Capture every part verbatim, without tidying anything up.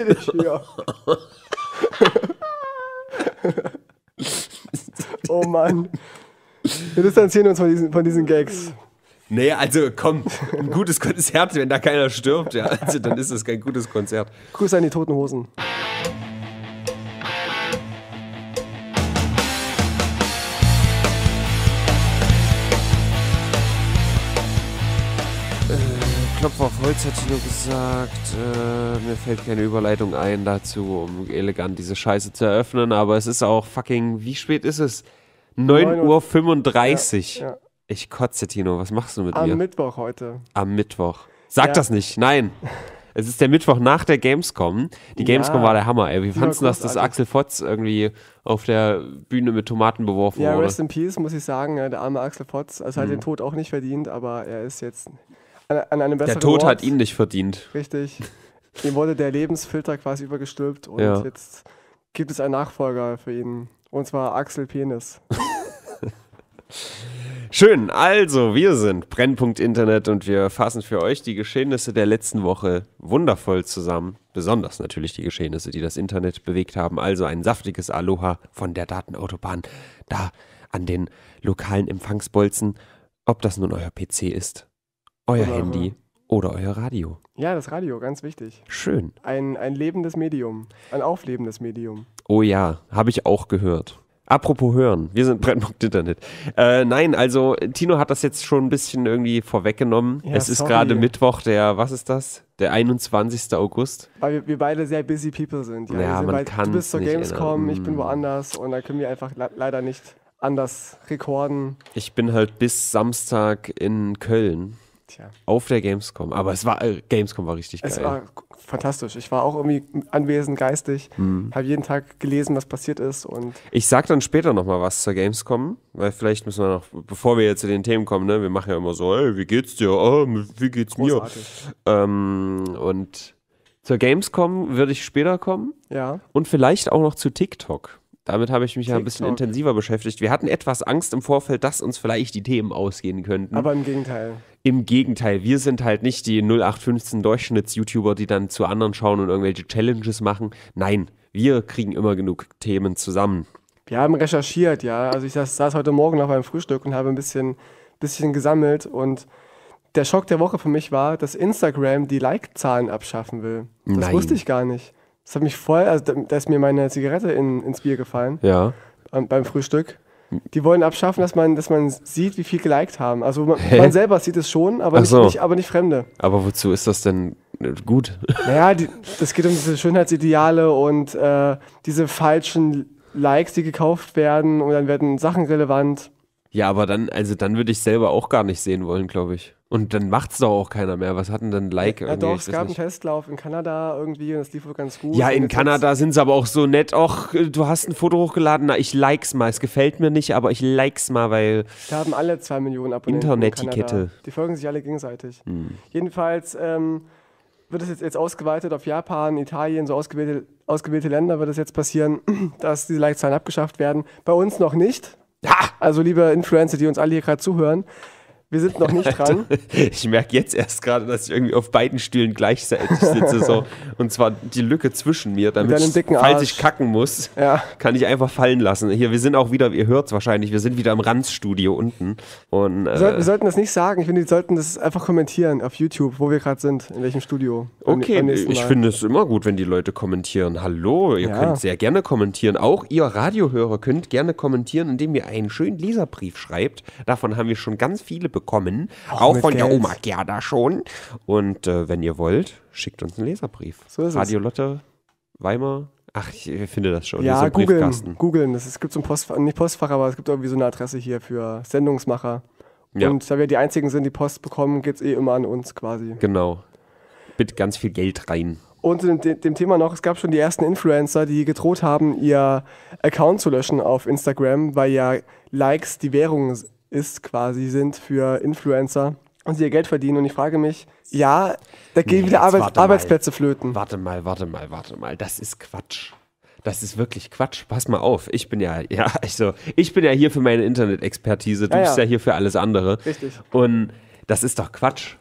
Ich hier. Oh Mann. Wir distanzieren uns von diesen, von diesen Gags. Nee, also komm, ein gutes Konzert, wenn da keiner stirbt, ja, also dann ist das kein gutes Konzert. Grüße an die Toten Hosen. Klopf auf Holz, hat Tino gesagt. Äh, mir fällt keine Überleitung ein dazu, um elegant diese Scheiße zu eröffnen. Aber es ist auch fucking, wie spät ist es? neun Uhr fünfunddreißig. Ja, ja. Ich kotze, Tino. Was machst du mit Am mir? Am Mittwoch heute. Am Mittwoch. Sag ja. das nicht. Nein. Es ist der Mittwoch nach der Gamescom. Die Gamescom ja. war der Hammer, ey. Wie fandest du das, dass Axel Fotz irgendwie auf der Bühne mit Tomaten beworfen ja, wurde? Ja, rest in peace, muss ich sagen. Der arme Axel Fotz. Also hat mhm. den Tod auch nicht verdient, aber er ist jetzt an, an einem besseren Der Tod Ort. hat ihn nicht verdient. Richtig. Ihm wurde der Lebensfilter quasi übergestülpt und ja. jetzt gibt es einen Nachfolger für ihn. Und zwar Axel Penis. Schön, also wir sind Brennpunkt Internet und wir fassen für euch die Geschehnisse der letzten Woche wundervoll zusammen. Besonders natürlich die Geschehnisse, die das Internet bewegt haben. Also ein saftiges Aloha von der Datenautobahn da an den lokalen Empfangsbolzen. Ob das nun euer P C ist, euer oder Handy oder euer Radio. Ja, das Radio, ganz wichtig. Schön. Ein, ein lebendes Medium, ein auflebendes Medium. Oh ja, habe ich auch gehört. Apropos hören, wir sind Brennpunkt Internet. Äh, nein, also Tino hat das jetzt schon ein bisschen irgendwie vorweggenommen. Ja, es ist gerade Mittwoch, der, was ist das? Der einundzwanzigster August. Weil wir, wir beide sehr busy people sind. Ja, ja sind man bei, kann Du bist zur Gamescom, ändern. ich bin woanders und da können wir einfach le- leider nicht anders rekorden. Ich bin halt bis Samstag in Köln. Tja. Auf der Gamescom. Aber es war, äh, Gamescom war richtig es geil. Es war fantastisch. Ich war auch irgendwie anwesend, geistig. Hm. Habe jeden Tag gelesen, was passiert ist. Und ich sag dann später nochmal was zur Gamescom, weil vielleicht müssen wir noch, bevor wir jetzt zu den Themen kommen, ne, wir machen ja immer so, hey, wie geht's dir? Oh, wie geht's Großartig. mir? Ähm, und zur Gamescom würde ich später kommen. Ja. Und vielleicht auch noch zu TikTok. Damit habe ich mich TikTok. ja ein bisschen intensiver beschäftigt. Wir hatten etwas Angst im Vorfeld, dass uns vielleicht die Themen ausgehen könnten. Aber im Gegenteil. Im Gegenteil, wir sind halt nicht die null acht fünfzehn Durchschnitts-YouTuber, die dann zu anderen schauen und irgendwelche Challenges machen. Nein, wir kriegen immer genug Themen zusammen. Wir haben recherchiert, ja. Also ich saß, saß heute Morgen noch beim Frühstück und habe ein bisschen, bisschen gesammelt. Und der Schock der Woche für mich war, dass Instagram die Like-Zahlen abschaffen will. Das Nein. wusste ich gar nicht. Das hat mich voll, also da ist mir meine Zigarette in, ins Bier gefallen. Ja. Beim Frühstück. Die wollen abschaffen, dass man, dass man sieht, wie viel geliked haben. Also man, man selber sieht es schon, aber nicht, so. nicht, aber nicht Fremde. Aber wozu ist das denn gut? Naja, die, das geht um diese Schönheitsideale und äh, diese falschen Likes, die gekauft werden und dann werden Sachen relevant. Ja, aber dann, also dann würde ich selber auch gar nicht sehen wollen, glaube ich. Und dann macht's doch auch keiner mehr. Was hat denn dann Like? Ja, irgendwie? doch, Ich es weiß gab nicht. einen Testlauf in Kanada irgendwie und das lief wohl ganz gut. Ja, und in Kanada sind sie aber auch so nett. Och, du hast ein Foto hochgeladen, na, ich like's mal. Es gefällt mir nicht, aber ich like's mal, weil da haben alle zwei Millionen Abonnenten. Internetikette. Die folgen sich alle gegenseitig. Hm. Jedenfalls ähm, wird es jetzt, jetzt ausgeweitet auf Japan, Italien, so ausgewählte, ausgewählte Länder wird es jetzt passieren, dass diese Like-Zahlen abgeschafft werden. Bei uns noch nicht. Ha! Also liebe Influencer, die uns alle hier gerade zuhören, wir sind noch nicht dran. Ich merke jetzt erst gerade, dass ich irgendwie auf beiden Stühlen gleichzeitig sitze. So. Und zwar die Lücke zwischen mir, damit ich, falls Arsch. ich kacken muss, ja. kann ich einfach fallen lassen. Hier, wir sind auch wieder, ihr hört es wahrscheinlich, wir sind wieder im Ranzstudio unten. Und, äh, wir, sollten, wir sollten das nicht sagen. Ich finde, die sollten das einfach kommentieren auf YouTube, wo wir gerade sind, in welchem Studio. Okay, beim, beim ich finde es immer gut, wenn die Leute kommentieren. Hallo, ihr ja. könnt sehr gerne kommentieren. Auch ihr Radiohörer könnt gerne kommentieren, indem ihr einen schönen Leserbrief schreibt. Davon haben wir schon ganz viele bekommen. Auch, auch von Geld. Der Oma Gerda schon. Und äh, wenn ihr wollt, schickt uns einen Leserbrief. So ist Radio Lotte, Weimar. Ach, ich, ich finde das schon. Ja, so googeln. googeln. Es gibt so ein Postfach, nicht Postfach, aber es gibt irgendwie so eine Adresse hier für Sendungsmacher. Ja. Und da wir die Einzigen sind, die Post bekommen, geht es eh immer an uns quasi. Genau. Bitte ganz viel Geld rein. Und zu dem, dem Thema noch, es gab schon die ersten Influencer, die gedroht haben, ihr Account zu löschen auf Instagram, weil ja Likes die Währung ist quasi, sind für Influencer und sie ihr Geld verdienen. Und ich frage mich, ja, da gehen nee, wieder Arbeit, Arbeitsplätze mal. flöten. Warte mal, warte mal, warte mal. Das ist Quatsch. Das ist wirklich Quatsch. Pass mal auf. Ich bin ja, ja, also, ich bin ja hier für meine Internet-Expertise. Du ja, bist ja. ja hier für alles andere. Richtig. Und das ist doch Quatsch.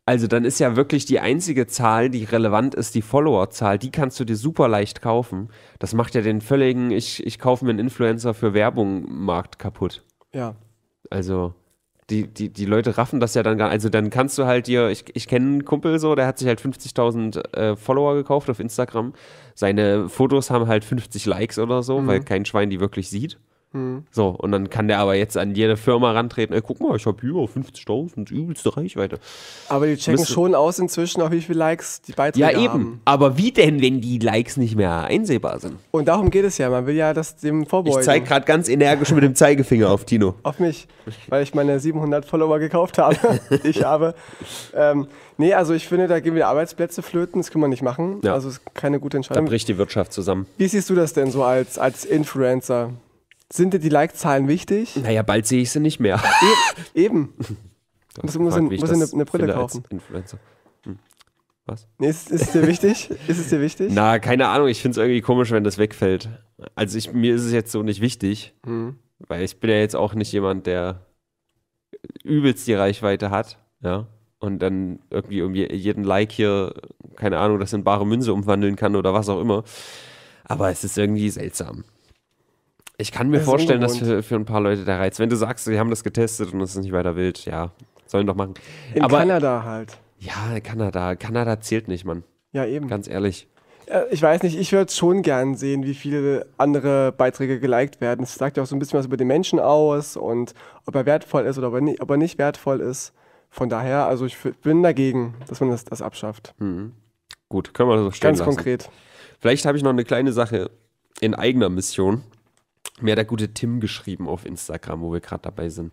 Also dann ist ja wirklich die einzige Zahl, die relevant ist, die Followerzahl. Die kannst du dir super leicht kaufen. Das macht ja den völligen, ich, ich kaufe mir einen Influencer für Werbung-Markt kaputt. Ja. Also die, die, die Leute raffen das ja dann gar nicht. Also dann kannst du halt dir, ich, ich kenne einen Kumpel so, der hat sich halt fünfzigtausend äh, Follower gekauft auf Instagram. Seine Fotos haben halt fünfzig Likes oder so, mhm. weil kein Schwein die wirklich sieht. Mhm. So, und dann kann der aber jetzt an jede Firma rantreten, ey, guck mal, ich habe über fünfzigtausend, übelste Reichweite. Aber die checken Müsste, schon aus inzwischen, auch wie viele Likes die Beiträge haben. Ja, eben. Haben. Aber wie denn, wenn die Likes nicht mehr einsehbar sind? Und darum geht es ja, man will ja das dem vorbeugen. Ich zeige gerade ganz energisch mit dem Zeigefinger auf Tino. Auf mich, weil ich meine siebenhundert Follower gekauft habe. ich habe. Ähm, nee, also ich finde, da gehen wieder Arbeitsplätze flöten, das kann man nicht machen. Ja. Also es ist keine gute Entscheidung. Da bricht die Wirtschaft zusammen. Wie siehst du das denn so als, als Influencer? Sind dir die Like-Zahlen wichtig? Naja, bald sehe ich sie nicht mehr. E- eben. Du musst, muss gefragt, muss eine, eine Brille kaufen. Influencer. Hm. Was? Nee, ist, ist es dir wichtig? Ist es dir wichtig? Na, keine Ahnung. Ich finde es irgendwie komisch, wenn das wegfällt. Also ich, mir ist es jetzt so nicht wichtig, hm. weil ich bin ja jetzt auch nicht jemand, der übelst die Reichweite hat. Ja. Und dann irgendwie um jeden Like hier, keine Ahnung, das in bare Münze umwandeln kann oder was auch immer. Aber es ist irgendwie seltsam. Ich kann mir das vorstellen, dass für, für ein paar Leute der Reiz, wenn du sagst, sie haben das getestet und es ist nicht weiter wild, ja, sollen doch machen. In Aber, Kanada halt. Ja, Kanada. Kanada zählt nicht, Mann. Ja, eben. Ganz ehrlich. Ich weiß nicht, ich würde schon gern sehen, wie viele andere Beiträge geliked werden. Das sagt ja auch so ein bisschen was über den Menschen aus und ob er wertvoll ist oder ob er nicht, ob er nicht wertvoll ist. Von daher, also ich bin dagegen, dass man das, das abschafft. Mhm. Gut, können wir das so stehen Ganz lassen. konkret. Vielleicht habe ich noch eine kleine Sache in eigener Mission. Mir hat der gute Tim geschrieben auf Instagram, wo wir gerade dabei sind.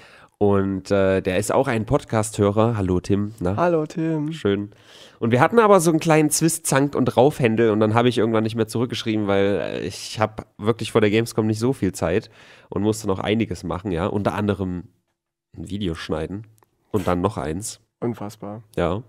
Und äh, der ist auch ein Podcast-Hörer. Hallo Tim. Na? Hallo Tim. Schön. Und wir hatten aber so einen kleinen Zwist, Zank und Raufhändel und dann habe ich irgendwann nicht mehr zurückgeschrieben, weil ich habe wirklich vor der Gamescom nicht so viel Zeit und musste noch einiges machen, ja. Unter anderem ein Video schneiden und dann noch eins. Unfassbar. Ja.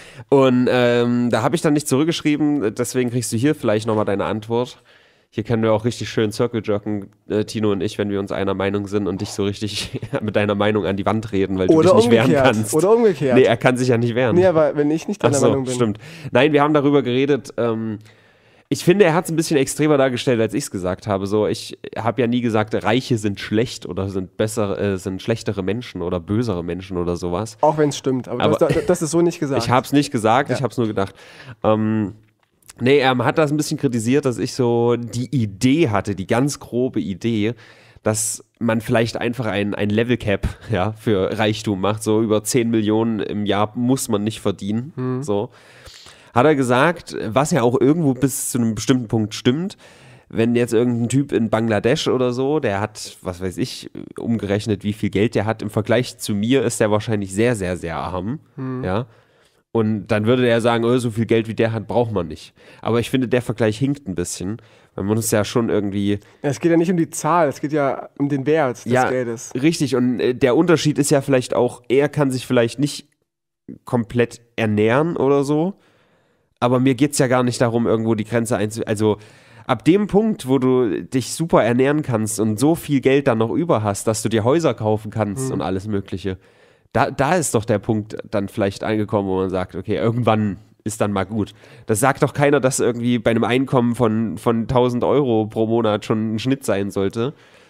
Und ähm, da habe ich dann nicht zurückgeschrieben, deswegen kriegst du hier vielleicht nochmal deine Antwort. Hier können wir auch richtig schön Circle jerken, äh, Tino und ich, wenn wir uns einer Meinung sind und dich so richtig mit deiner Meinung an die Wand reden, weil du Oder dich nicht umgekehrt. wehren kannst. Oder umgekehrt. Nee, er kann sich ja nicht wehren. Nee, aber wenn ich nicht deiner Ach so, Meinung bin. Stimmt. Nein, wir haben darüber geredet. Ähm, ich finde, er hat es ein bisschen extremer dargestellt, als ich es gesagt habe. So, ich habe ja nie gesagt, Reiche sind schlecht oder sind besser, äh, sind schlechtere Menschen oder bösere Menschen oder sowas. Auch wenn es stimmt, aber, aber das, das ist so nicht gesagt. Ich habe es nicht gesagt, ja. Ich habe es nur gedacht. Ähm, Nee, er hat das ein bisschen kritisiert, dass ich so die Idee hatte, die ganz grobe Idee, dass man vielleicht einfach ein, ein Level Cap ja, für Reichtum macht. So über zehn Millionen im Jahr muss man nicht verdienen. Hm. So. Hat er gesagt, was ja auch irgendwo bis zu einem bestimmten Punkt stimmt. Wenn jetzt irgendein Typ in Bangladesch oder so, der hat, was weiß ich, umgerechnet, wie viel Geld der hat, im Vergleich zu mir ist der wahrscheinlich sehr, sehr, sehr arm. Hm. Ja. Und dann würde der sagen, oh, so viel Geld wie der hat, braucht man nicht. Aber ich finde, der Vergleich hinkt ein bisschen, weil man uns ja schon irgendwie... Ja, es geht ja nicht um die Zahl, es geht ja um den Wert des ja, Geldes. Richtig, und äh, der Unterschied ist ja vielleicht auch, er kann sich vielleicht nicht komplett ernähren oder so, aber mir geht es ja gar nicht darum, irgendwo die Grenze einzu... Also ab dem Punkt, wo du dich super ernähren kannst und so viel Geld dann noch über hast, dass du dir Häuser kaufen kannst hm. und alles Mögliche... Da, da ist doch der Punkt dann vielleicht angekommen, wo man sagt, okay, irgendwann ist dann mal gut. Das sagt doch keiner, dass irgendwie bei einem Einkommen von, von tausend Euro pro Monat schon ein Schnitt sein sollte.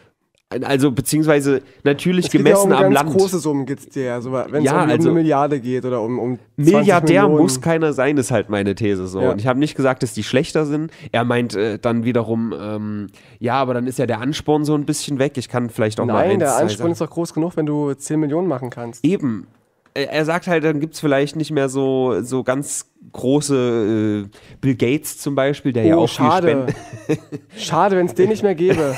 Also beziehungsweise natürlich es geht gemessen ja um am ganz Land. Große Summen gibt es dir, also wenn es ja, um, also um eine Milliarde geht oder um, um Milliardär Millionen. muss keiner sein, ist halt meine These so. Ja. Und ich habe nicht gesagt, dass die schlechter sind. Er meint äh, dann wiederum, ähm, ja, aber dann ist ja der Ansporn so ein bisschen weg. Ich kann vielleicht auch Nein, mal eins, Nein, der Ansporn sagen. ist doch groß genug, wenn du zehn Millionen machen kannst. Eben. Er sagt halt, dann gibt es vielleicht nicht mehr so, so ganz große äh, Bill Gates zum Beispiel, der oh, ja auch schade. viel spendet. Schade, wenn es den nicht mehr gäbe.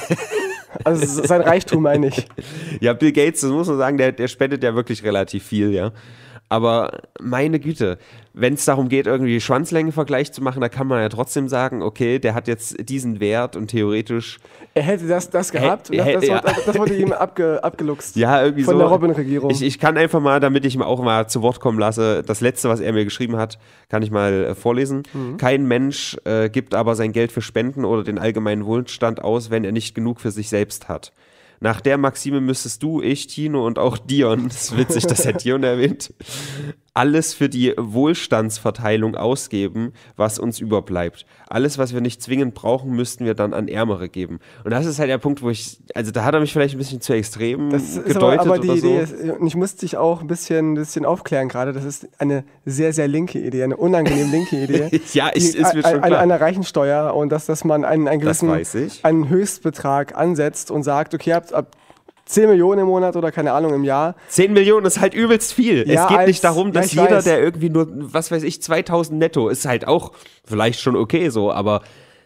Also sein Reichtum meine ich. Ja, Bill Gates, das muss man sagen, der, der spendet ja wirklich relativ viel, ja. Aber meine Güte, wenn es darum geht, irgendwie Schwanzlängenvergleich zu machen, da kann man ja trotzdem sagen, okay, der hat jetzt diesen Wert und theoretisch... Er hätte das, das gehabt, Hä, das, das, ja. das, das wurde ihm abge, abgeluchst. Ja, irgendwie von so. der Robin-Regierung. Ich, ich kann einfach mal, damit ich ihm auch mal zu Wort kommen lasse, das Letzte, was er mir geschrieben hat, kann ich mal äh, vorlesen. Mhm. Kein Mensch äh, gibt aber sein Geld für Spenden oder den allgemeinen Wohlstand aus, wenn er nicht genug für sich selbst hat. Nach der Maxime müsstest du, ich, Tino und auch Dion, das ist witzig, dass er Dion erwähnt, alles für die Wohlstandsverteilung ausgeben, was uns überbleibt. Alles, was wir nicht zwingend brauchen, müssten wir dann an Ärmere geben. Und das ist halt der Punkt, wo ich, also da hat er mich vielleicht ein bisschen zu extrem das ist gedeutet aber, aber die oder Idee so. ist, und ich musste dich auch ein bisschen, ein bisschen aufklären gerade, das ist eine sehr, sehr linke Idee, eine unangenehm linke Idee. Ja, ich, die, ist mir schon eine, klar. eine Reichensteuer und dass, dass man einen, einen Das gewissen weiß ich. einen Höchstbetrag ansetzt und sagt, okay, ab, ab zehn Millionen im Monat oder keine Ahnung im Jahr. zehn Millionen ist halt übelst viel. Ja, es geht als- nicht darum, ja, dass ich jeder, weiß. der irgendwie nur, was weiß ich, zweitausend netto, ist halt auch vielleicht schon okay so, aber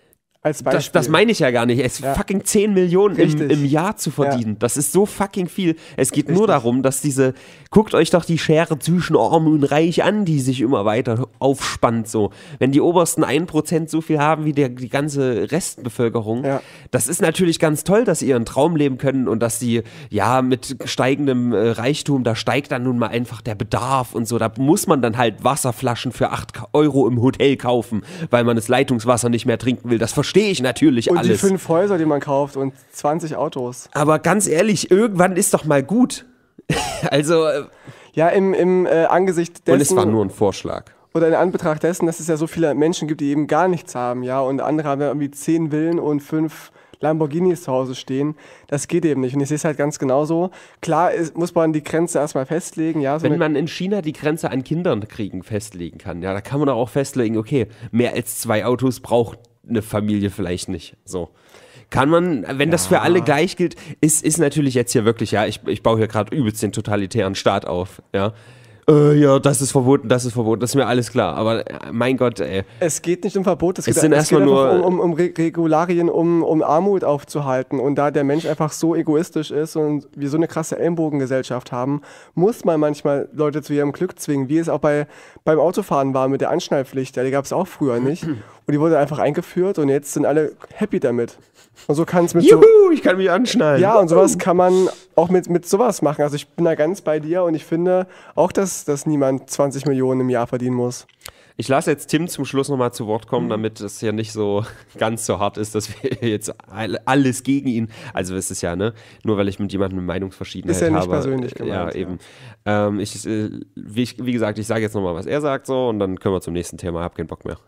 Als Beispiel. das, das meine ich ja gar nicht. Es Ja. fucking zehn Millionen im, Richtig. im Jahr zu verdienen. Das ist so fucking viel. Es geht nur Richtig. darum, dass diese, guckt euch doch die Schere zwischen Arm und Reich an, die sich immer weiter aufspannt so. Wenn die obersten ein Prozent so viel haben wie der, die ganze Restbevölkerung, Ja. das ist natürlich ganz toll, dass sie ihren Traum leben können und dass sie, ja, mit steigendem äh, Reichtum, da steigt dann nun mal einfach der Bedarf und so. Da muss man dann halt Wasserflaschen für acht Euro im Hotel kaufen, weil man das Leitungswasser nicht mehr trinken will. Das verstehe ich natürlich und alles. die fünf Häuser, die man kauft und zwanzig Autos. Aber ganz ehrlich, irgendwann ist doch mal gut. Also, äh, Ja, im, im äh, Angesicht dessen, und es war nur ein Vorschlag. oder in Anbetracht dessen, dass es ja so viele Menschen gibt, die eben gar nichts haben, ja, und andere haben ja irgendwie zehn Villen und fünf Lamborghinis zu Hause stehen. Das geht eben nicht. Und ich sehe es halt ganz genauso. Klar ist, muss man die Grenze erstmal festlegen, ja. So Wenn eine, man in China die Grenze an Kindern kriegen festlegen kann, ja, da kann man auch festlegen, okay, mehr als zwei Autos braucht eine Familie vielleicht nicht. So. Kann man, wenn das für alle gleich gilt, ist, ist natürlich jetzt hier wirklich, ja, ich, ich baue hier gerade übelst den totalitären Staat auf, ja. Äh, ja, das ist verboten, das ist verboten, das ist mir alles klar. Aber äh, mein Gott, ey. es geht nicht um Verbot, es, Es geht, sind es erstmal geht einfach nur- um, um, um Re- Regularien, um, um Armut aufzuhalten. Und da der Mensch einfach so egoistisch ist und wir so eine krasse Ellenbogengesellschaft haben, muss man manchmal Leute zu ihrem Glück zwingen, wie es auch bei, beim Autofahren war mit der Anschnallpflicht. Ja, die gab es auch früher nicht. Und die wurde einfach eingeführt und jetzt sind alle happy damit. Und so kann es mit so, Juhu, ich kann mich anschnallen. ja, und sowas kann man auch mit, mit sowas machen. Also ich bin da ganz bei dir und ich finde auch, dass, dass niemand zwanzig Millionen im Jahr verdienen muss. Ich lasse jetzt Tim zum Schluss nochmal zu Wort kommen, damit es ja nicht so ganz so hart ist, dass wir jetzt all- alles gegen ihn, also es ist ja, ne, nur weil ich mit jemandem eine Meinungsverschiedenheit Ist ja nicht habe. persönlich Ja, gemeint, ja. eben. Ähm, ich, äh, wie, ich, wie gesagt, ich sage jetzt nochmal, was er sagt so und dann können wir zum nächsten Thema, hab keinen Bock mehr.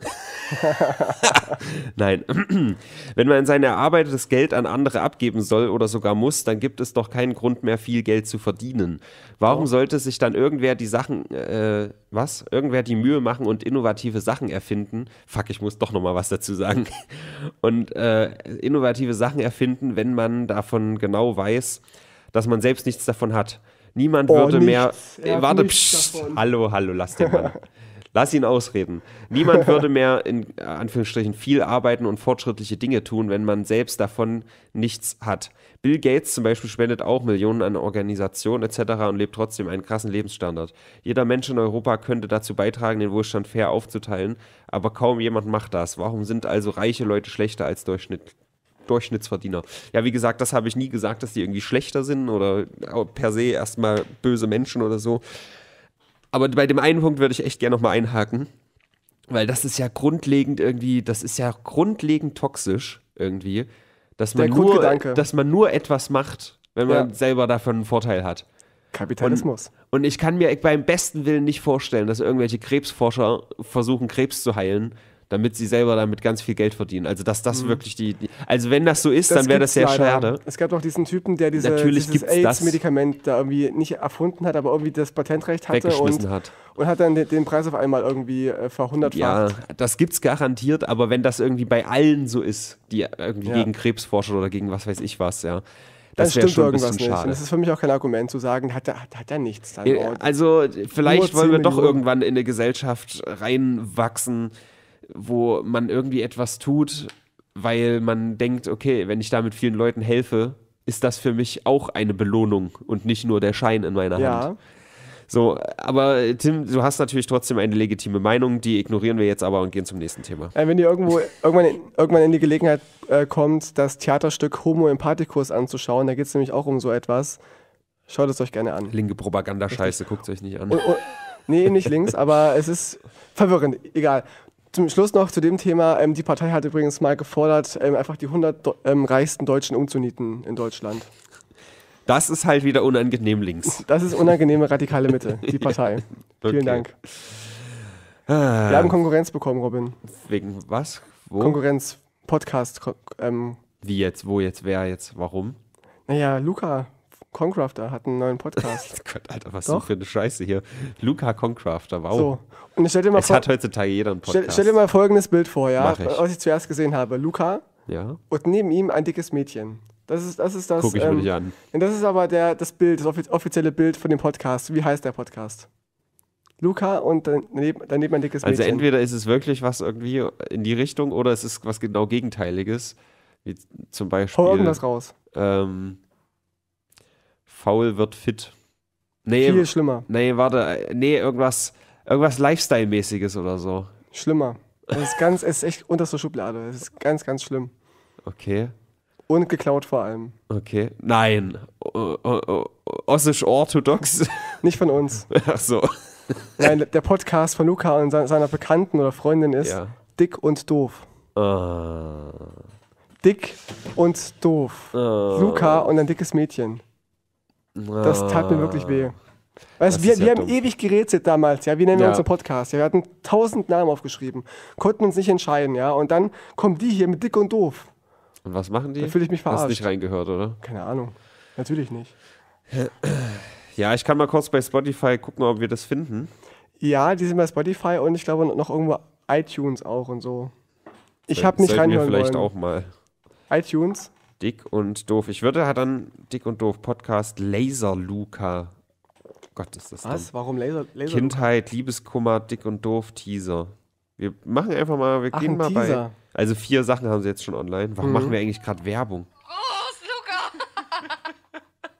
Nein. Wenn man sein erarbeitetes Geld an andere abgeben soll oder sogar muss, dann gibt es doch keinen Grund mehr, viel Geld zu verdienen. Warum sollte sich dann irgendwer die Sachen, äh, was? Irgendwer die Mühe machen und innovative Sachen erfinden? Fuck, ich muss doch nochmal was dazu sagen. Und äh, innovative Sachen erfinden, wenn man davon genau weiß, dass man selbst nichts davon hat. Niemand Oh, würde mehr. nichts. Er Äh, hat warte, nichts psst, davon. hallo, hallo, lass den Mann. Lass ihn ausreden. Niemand würde mehr in äh, Anführungsstrichen viel arbeiten und fortschrittliche Dinge tun, wenn man selbst davon nichts hat. Bill Gates zum Beispiel spendet auch Millionen an Organisationen et cetera und lebt trotzdem einen krassen Lebensstandard. Jeder Mensch in Europa könnte dazu beitragen, den Wohlstand fair aufzuteilen, aber kaum jemand macht das. Warum sind also reiche Leute schlechter als Durchschnitt? Durchschnittsverdiener. Ja, wie gesagt, das habe ich nie gesagt, dass die irgendwie schlechter sind oder per se erstmal böse Menschen oder so. Aber bei dem einen Punkt würde ich echt gerne nochmal einhaken, weil das ist ja grundlegend irgendwie, das ist ja grundlegend toxisch irgendwie, dass man, Der nur, Grundgedanke. dass man nur etwas macht, wenn man Ja. selber davon einen Vorteil hat. Kapitalismus. Und ich kann mir beim besten Willen nicht vorstellen, dass irgendwelche Krebsforscher versuchen, Krebs zu heilen, damit sie selber damit ganz viel Geld verdienen. Also, dass das wirklich die, die. Also, wenn das so ist, dann wäre das sehr gibt's leider. schade. Es gab noch diesen Typen, der diese, Natürlich dieses gibt's das. AIDS-Medikament da irgendwie nicht erfunden hat, aber irgendwie das Patentrecht hatte Weggeschmissen und, hat. und hat dann den, den Preis auf einmal irgendwie äh, verhundertfacht. Ja, das gibt's garantiert, aber wenn das irgendwie bei allen so ist, die irgendwie Ja. gegen Krebs forschen oder gegen was weiß ich was, ja. Dann Das wäre stimmt schon ein irgendwas bisschen nicht. Und schade. das ist für mich auch kein Argument zu sagen, hat er hat, hat er nichts. Dann, Ja, oh, Also vielleicht Nur wollen wir zehn doch Millionen. irgendwann in eine Gesellschaft reinwachsen, wo man irgendwie etwas tut, weil man denkt, okay, wenn ich da mit vielen Leuten helfe, ist das für mich auch eine Belohnung und nicht nur der Schein in meiner Hand. ja, So, aber Tim, du hast natürlich trotzdem eine legitime Meinung, die ignorieren wir jetzt aber und gehen zum nächsten Thema. äh, wenn ihr irgendwo irgendwann in, irgendwann in die Gelegenheit äh, kommt, das Theaterstück Homo Empathicus anzuschauen, da geht es nämlich auch um so etwas. Schaut es euch gerne an. Linke Propaganda-Scheiße, guckt es euch nicht an. Und, und, nee, nicht links, aber es ist verwirrend. Egal. Zum Schluss noch zu dem Thema. Ähm, die Partei hat übrigens mal gefordert, ähm, einfach die hundert do- ähm, reichsten Deutschen umzunieten in Deutschland. Das ist halt wieder unangenehm links. Das ist unangenehme radikale Mitte, die Partei. Okay. Vielen Dank. Ah, Wir haben Konkurrenz bekommen, Robin. wegen was? Wo? Konkurrenz, Podcast. ko- Ähm, Wie jetzt? Wo jetzt? Wer jetzt? Warum? naja, Luca Concrafter hat einen neuen Podcast. Gott, Alter, was Doch. du für eine Scheiße hier. Luca Concrafter, wow. So. Und stell dir mal Es vor, hat heutzutage jeder einen stell, Podcast. stell dir mal folgendes Bild vor, ja, Mach ich. was ich zuerst gesehen habe. Luca Ja, und neben ihm ein dickes Mädchen. Das ist das. Ist das guck ich mir ähm, nicht an. und das ist aber der, das Bild, das offi- offizielle Bild von dem Podcast. Wie heißt der Podcast? Luca und daneben, daneben ein dickes Also Mädchen. entweder ist es wirklich was irgendwie in die Richtung oder es ist was genau Gegenteiliges. Wie zum Beispiel Hau irgendwas raus. ähm, faul wird fit. Nee, Viel schlimmer. nee, warte, nee, irgendwas, irgendwas Lifestyle-mäßiges oder so. Schlimmer. Es ist ganz, es ist echt unterste Schublade. Es ist ganz, ganz schlimm. Okay, Und geklaut vor allem. okay. Nein. O- o- o- Ossisch orthodox. Nicht von uns. Ach so. Nein, der Podcast von Luca und se- seiner Bekannten oder Freundin ist Ja. Dick und Doof. Ah. Dick und Doof. Ah. Luca und ein dickes Mädchen. Das tat mir wirklich weh. Weißt, Das du, wir, ist ja wir haben dumm. ewig gerätselt damals, ja, wie nennen wir Ja. unseren Podcast? Ja, wir hatten tausend Namen aufgeschrieben, konnten uns nicht entscheiden, ja, und dann kommen die hier mit Dick und Doof. Und was machen die? Da fühle ich mich Hast verarscht. nicht reingehört, oder? Keine Ahnung, natürlich nicht. Ja, ich kann mal kurz bei Spotify gucken, ob wir das finden. Ja, die sind bei Spotify und ich glaube noch irgendwo iTunes auch und so. Ich Soll- habe nicht sollten wir reinhören vielleicht wollen. auch mal. iTunes? Dick und doof. Ich würde halt dann Dick und doof Podcast Laser Luca. Gott, ist das Was? Warum Laser? Laser dumm. Kindheit, Liebeskummer, Dick und doof Teaser. Wir machen einfach mal, wir Ach, gehen ein mal Teaser. bei. Also vier Sachen haben sie jetzt schon online. Warum Mhm. machen wir eigentlich gerade Werbung? Prost, Luca!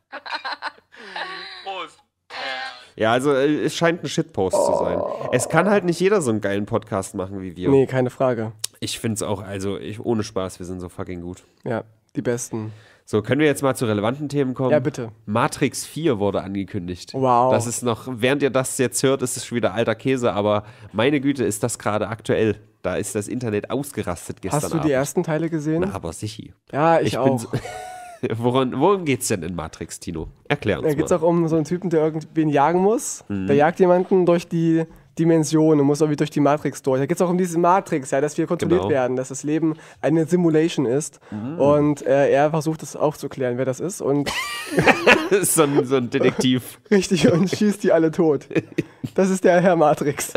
Prost! Ja, also äh, es scheint ein Shitpost zu sein. Es kann halt nicht jeder so einen geilen Podcast machen wie wir. Nee, keine Frage. Ich finde es auch, also ich, ohne Spaß, wir sind so fucking gut. Ja, die besten. So, können wir jetzt mal zu relevanten Themen kommen? Ja, bitte. Matrix vier wurde angekündigt. Wow. Das ist noch, während ihr das jetzt hört, ist es schon wieder alter Käse, aber meine Güte, ist das gerade aktuell. Da ist das Internet ausgerastet gestern Hast du die Abend. ersten Teile gesehen? Na, aber sicher. Ja, ich, Ich auch. bin so, woran, worum geht's denn in Matrix, Tino? Erklär uns Da geht es mal. auch um so einen Typen, der irgendwen jagen muss. Mhm. Der jagt jemanden durch die Dimension und muss irgendwie durch die Matrix durch. Da geht es auch um diese Matrix, ja, dass wir kontrolliert Genau. Mhm. werden, dass das Leben eine Simulation ist. Und äh, er versucht es aufzuklären, wer das ist. Und Das ist so ein, so ein Detektiv. richtig, und schießt die alle tot. Das ist der Herr Matrix.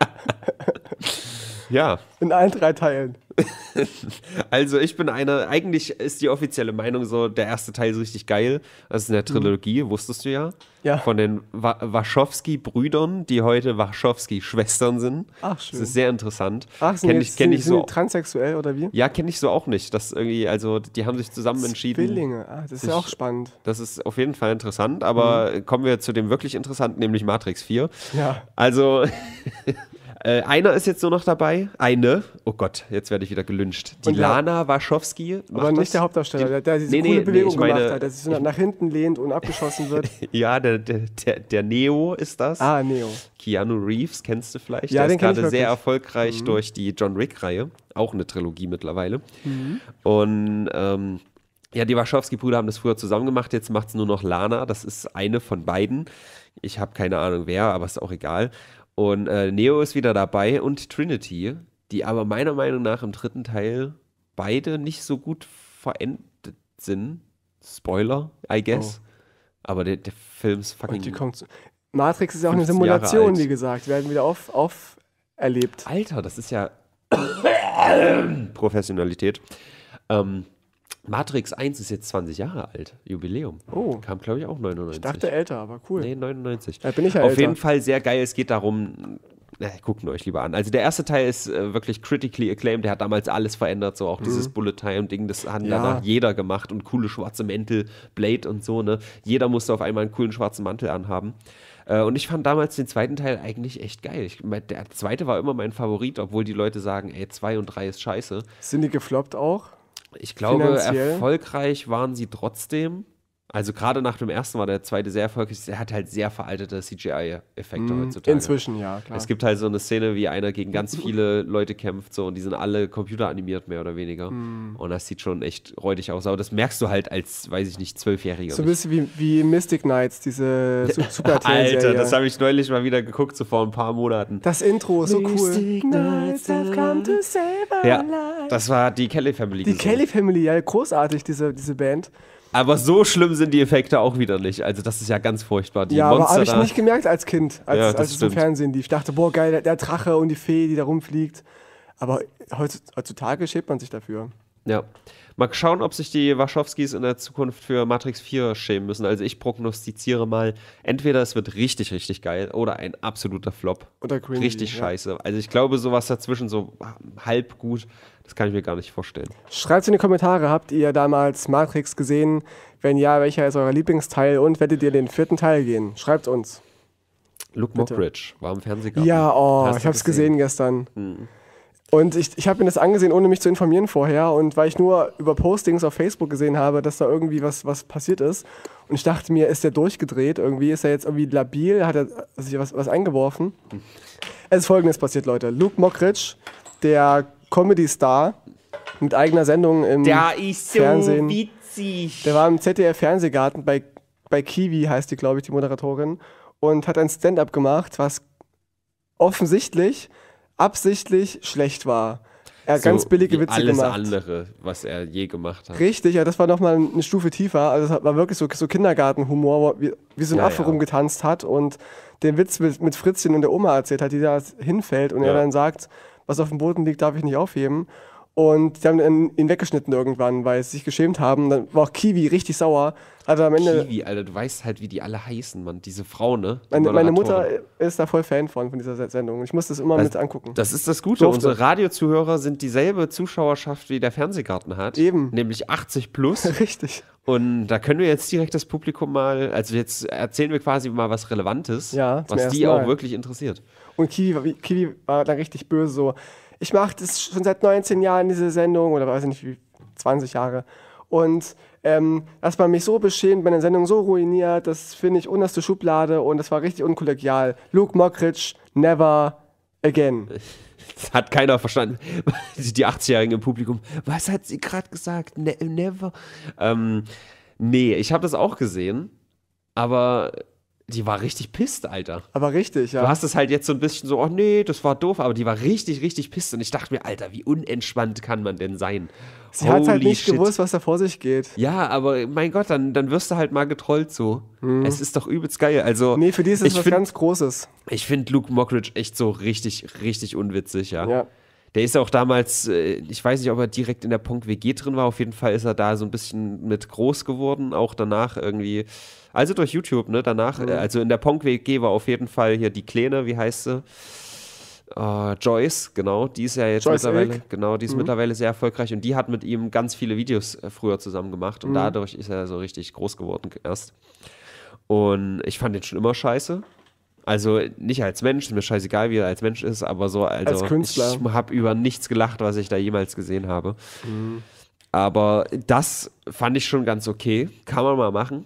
Ja, In allen drei Teilen. also ich bin einer, eigentlich ist die offizielle Meinung so, der erste Teil ist richtig geil. Das ist eine Trilogie, wusstest du ja. Mhm. Ja. Von den Wa- Wachowski-Brüdern, die heute Wachowski-Schwestern sind. Ach, schön. Das ist sehr interessant. Ach, sind, Kenn jetzt, ich, kenn sind, ich sind so. die transsexuell oder wie? Ja, kenne ich so auch nicht. Das irgendwie, also die haben sich zusammen entschieden. Zwillinge, ah, das ist ja sich- auch spannend. Das ist auf jeden Fall interessant, aber Mhm. kommen wir zu dem wirklich interessanten, nämlich Matrix vier. Ja. Also, äh, einer ist jetzt nur noch dabei. Eine. Oh Gott, jetzt werde ich wieder gelünscht. Die Und der- Lana Wachowski. macht Aber nicht das. der Hauptdarsteller, der, der diese Nee, nee, coole nee, Bewegung ich meine- gemacht hat, der sich so nach hinten lehnt und abgeschossen wird. Ja, der, der, der, der Neo ist das. Ah, Neo. Keanu Reeves, kennst du vielleicht? Ja, der den ist kenn ich gerade sehr wirklich. erfolgreich durch die John Wick-Reihe. Auch eine Trilogie mittlerweile. Und ähm, ja, die Wachowski-Brüder haben das früher zusammen gemacht. Jetzt macht es nur noch Lana. Das ist eine von beiden. Ich habe keine Ahnung wer, aber ist auch egal. Und äh, Neo ist wieder dabei und Trinity, die aber meiner Meinung nach im dritten Teil beide nicht so gut verendet sind. Spoiler, I guess. Aber der, der Film ist fucking Und die kommt. zu- Matrix ist ja auch eine fünfzehn Jahre Simulation, alt. wie gesagt. Werden wieder auf, auferlebt. Alter, das ist ja Professionalität. Ähm, Matrix eins ist jetzt zwanzig Jahre alt, Jubiläum. Oh. Kam, glaube ich, auch neunundneunzig. Ich dachte älter, aber cool. Nee, neunundneunzig. Da bin ich ja Auf älter. jeden Fall sehr geil. Es geht darum, äh, guckt ihn euch lieber an. Also der erste Teil ist äh, wirklich critically acclaimed. Der hat damals alles verändert, so auch dieses Bullet-Time-Ding, das hat Mhm. Ja. danach jeder gemacht und coole schwarze Mäntel, Blade und so, ne. Jeder musste auf einmal einen coolen schwarzen Mantel anhaben. Äh, und ich fand damals den zweiten Teil eigentlich echt geil. Ich, mein, der zweite war immer mein Favorit, obwohl die Leute sagen, ey, zwei und drei ist scheiße. Sind die gefloppt auch? Ich glaube, Finanziell? erfolgreich waren sie trotzdem. Also gerade nach dem ersten war der zweite sehr erfolgreich. Er hat halt sehr veraltete C G I-Effekte Mhm. heutzutage. Inzwischen, ja, klar. Es gibt halt so eine Szene, wie einer gegen ganz viele Leute kämpft, so, und die sind alle computeranimiert, mehr oder weniger. Mhm. Und das sieht schon echt räudig aus. Aber das merkst du halt als, weiß ich nicht, Zwölfjähriger. So ein nicht. bisschen wie, wie Mystic Knights, diese Su- super Alter, das habe ich neulich mal wieder geguckt, so vor ein paar Monaten. Das Intro, so cool. Mystic Knights have come to save our ja, das war die Kelly Family. Die gesungen. Kelly Family, ja, großartig, diese, diese Band. Aber so schlimm sind die Effekte auch wieder nicht. Also das ist ja ganz furchtbar. Die ja, aber Monster habe ich da. nicht gemerkt als Kind, als, Ja, das als es im stimmt. Fernsehen lief. Ich dachte, boah, geil, der, der Drache und die Fee, die da rumfliegt. Aber heutz- heutzutage schämt man sich dafür. Ja. Mal schauen, ob sich die Wachowskis in der Zukunft für Matrix vier schämen müssen. Also ich prognostiziere mal, entweder es wird richtig, richtig geil oder ein absoluter Flop. Oder cringy, Richtig ja. scheiße. Also ich glaube, sowas dazwischen, so halb gut, das kann ich mir gar nicht vorstellen. Schreibt in die Kommentare, habt ihr damals Matrix gesehen? Wenn ja, welcher ist euer Lieblingsteil und werdet ihr den vierten Teil gehen? Schreibt uns. Luke Bitte. Mockridge war im Fernsehgarten. Ja, oh, Hast ich du hab's gesehen gestern. Mhm. Und ich, ich habe mir das angesehen, ohne mich zu informieren vorher. Und weil ich nur über Postings auf Facebook gesehen habe, dass da irgendwie was, was passiert ist. Und ich dachte mir, ist der durchgedreht? Irgendwie ist er jetzt irgendwie labil? Hat er sich was, was eingeworfen? Es ist Folgendes passiert, Leute. Luke Mockridge, der Comedy-Star mit eigener Sendung im Der ist so Fernsehen. witzig. Der war im Z D F-Fernsehgarten bei, bei Kiwi, heißt die, glaube ich, die Moderatorin. Und hat ein Stand-up gemacht, was offensichtlich absichtlich schlecht war. Er hat So ganz billige wie Witze alles gemacht. andere, was er je gemacht hat. Richtig, ja, das war nochmal eine Stufe tiefer. Also es war wirklich so, so Kindergartenhumor, wo- wie, wie so ein Ja, Affe ja. rumgetanzt hat und den Witz mit, mit Fritzchen und der Oma erzählt hat, die da hinfällt und Ja. er dann sagt, was auf dem Boden liegt, darf ich nicht aufheben. Und die haben ihn, ihn weggeschnitten irgendwann, weil sie sich geschämt haben. Dann war auch Kiwi richtig sauer. Also am Ende, Kiwi, Alter, du weißt halt, wie die alle heißen, Mann. Diese Frau, ne? Die meine, meine Mutter Moderatorin. ist da voll Fan von, von dieser Sendung. Ich muss das immer Das- mit angucken. Das ist das Gute. Durfte. Unsere Radiozuhörer sind dieselbe Zuschauerschaft, wie der Fernsehgarten hat. Eben. Nämlich achtzig plus. Richtig. Und da können wir jetzt direkt das Publikum mal, also jetzt erzählen wir quasi mal was Relevantes, Ja, zum was die ersten auch Mal. wirklich interessiert. Und Kiwi, war- Kiwi war dann richtig böse so, ich mache das schon seit neunzehn Jahren, diese Sendung, oder weiß ich nicht, wie zwanzig Jahre. Und ähm, dass man mich so beschämt, meine Sendung so ruiniert, das finde ich unterste Schublade und das war richtig unkollegial. Luke Mockridge, never again. Das hat keiner verstanden. Die achtzigjährigen im Publikum. Was hat sie gerade gesagt? Ne never. Ähm, nee, ich habe das auch gesehen, aber die war richtig pisst, Alter. Aber richtig, Du ja. hast es halt jetzt so ein bisschen so, oh nee, das war doof, aber die war richtig, richtig pisst. Und ich dachte mir, Alter, wie unentspannt kann man denn sein? Sie hat halt Holy nicht shit. gewusst, was da vor sich geht. Ja, aber mein Gott, dann, dann wirst du halt mal getrollt so. Es ist doch übelst geil. Also, Nee, für die ist es ich was find- ganz Großes. ich finde Luke Mockridge echt so richtig, richtig unwitzig, ja. Ja. Der ist auch damals, äh, ich weiß nicht, ob er direkt in der Punk-W G drin war, auf jeden Fall ist er da so ein bisschen mit groß geworden, auch danach irgendwie, also durch YouTube, ne, danach, äh, also in der Punk-W G war auf jeden Fall hier die Kleine, wie heißt sie? Äh, Joyce, genau, die ist ja jetzt Joyce mittlerweile, Ilk. genau, die ist mittlerweile sehr erfolgreich und die hat mit ihm ganz viele Videos äh, früher zusammen gemacht und dadurch ist er so richtig groß geworden erst. Und ich fand den schon immer scheiße. Also nicht als Mensch, ist mir scheißegal, wie er als Mensch ist, aber so, also Als Künstler. ich habe über nichts gelacht, was ich da jemals gesehen habe. Aber das fand ich schon ganz okay. Kann man mal machen.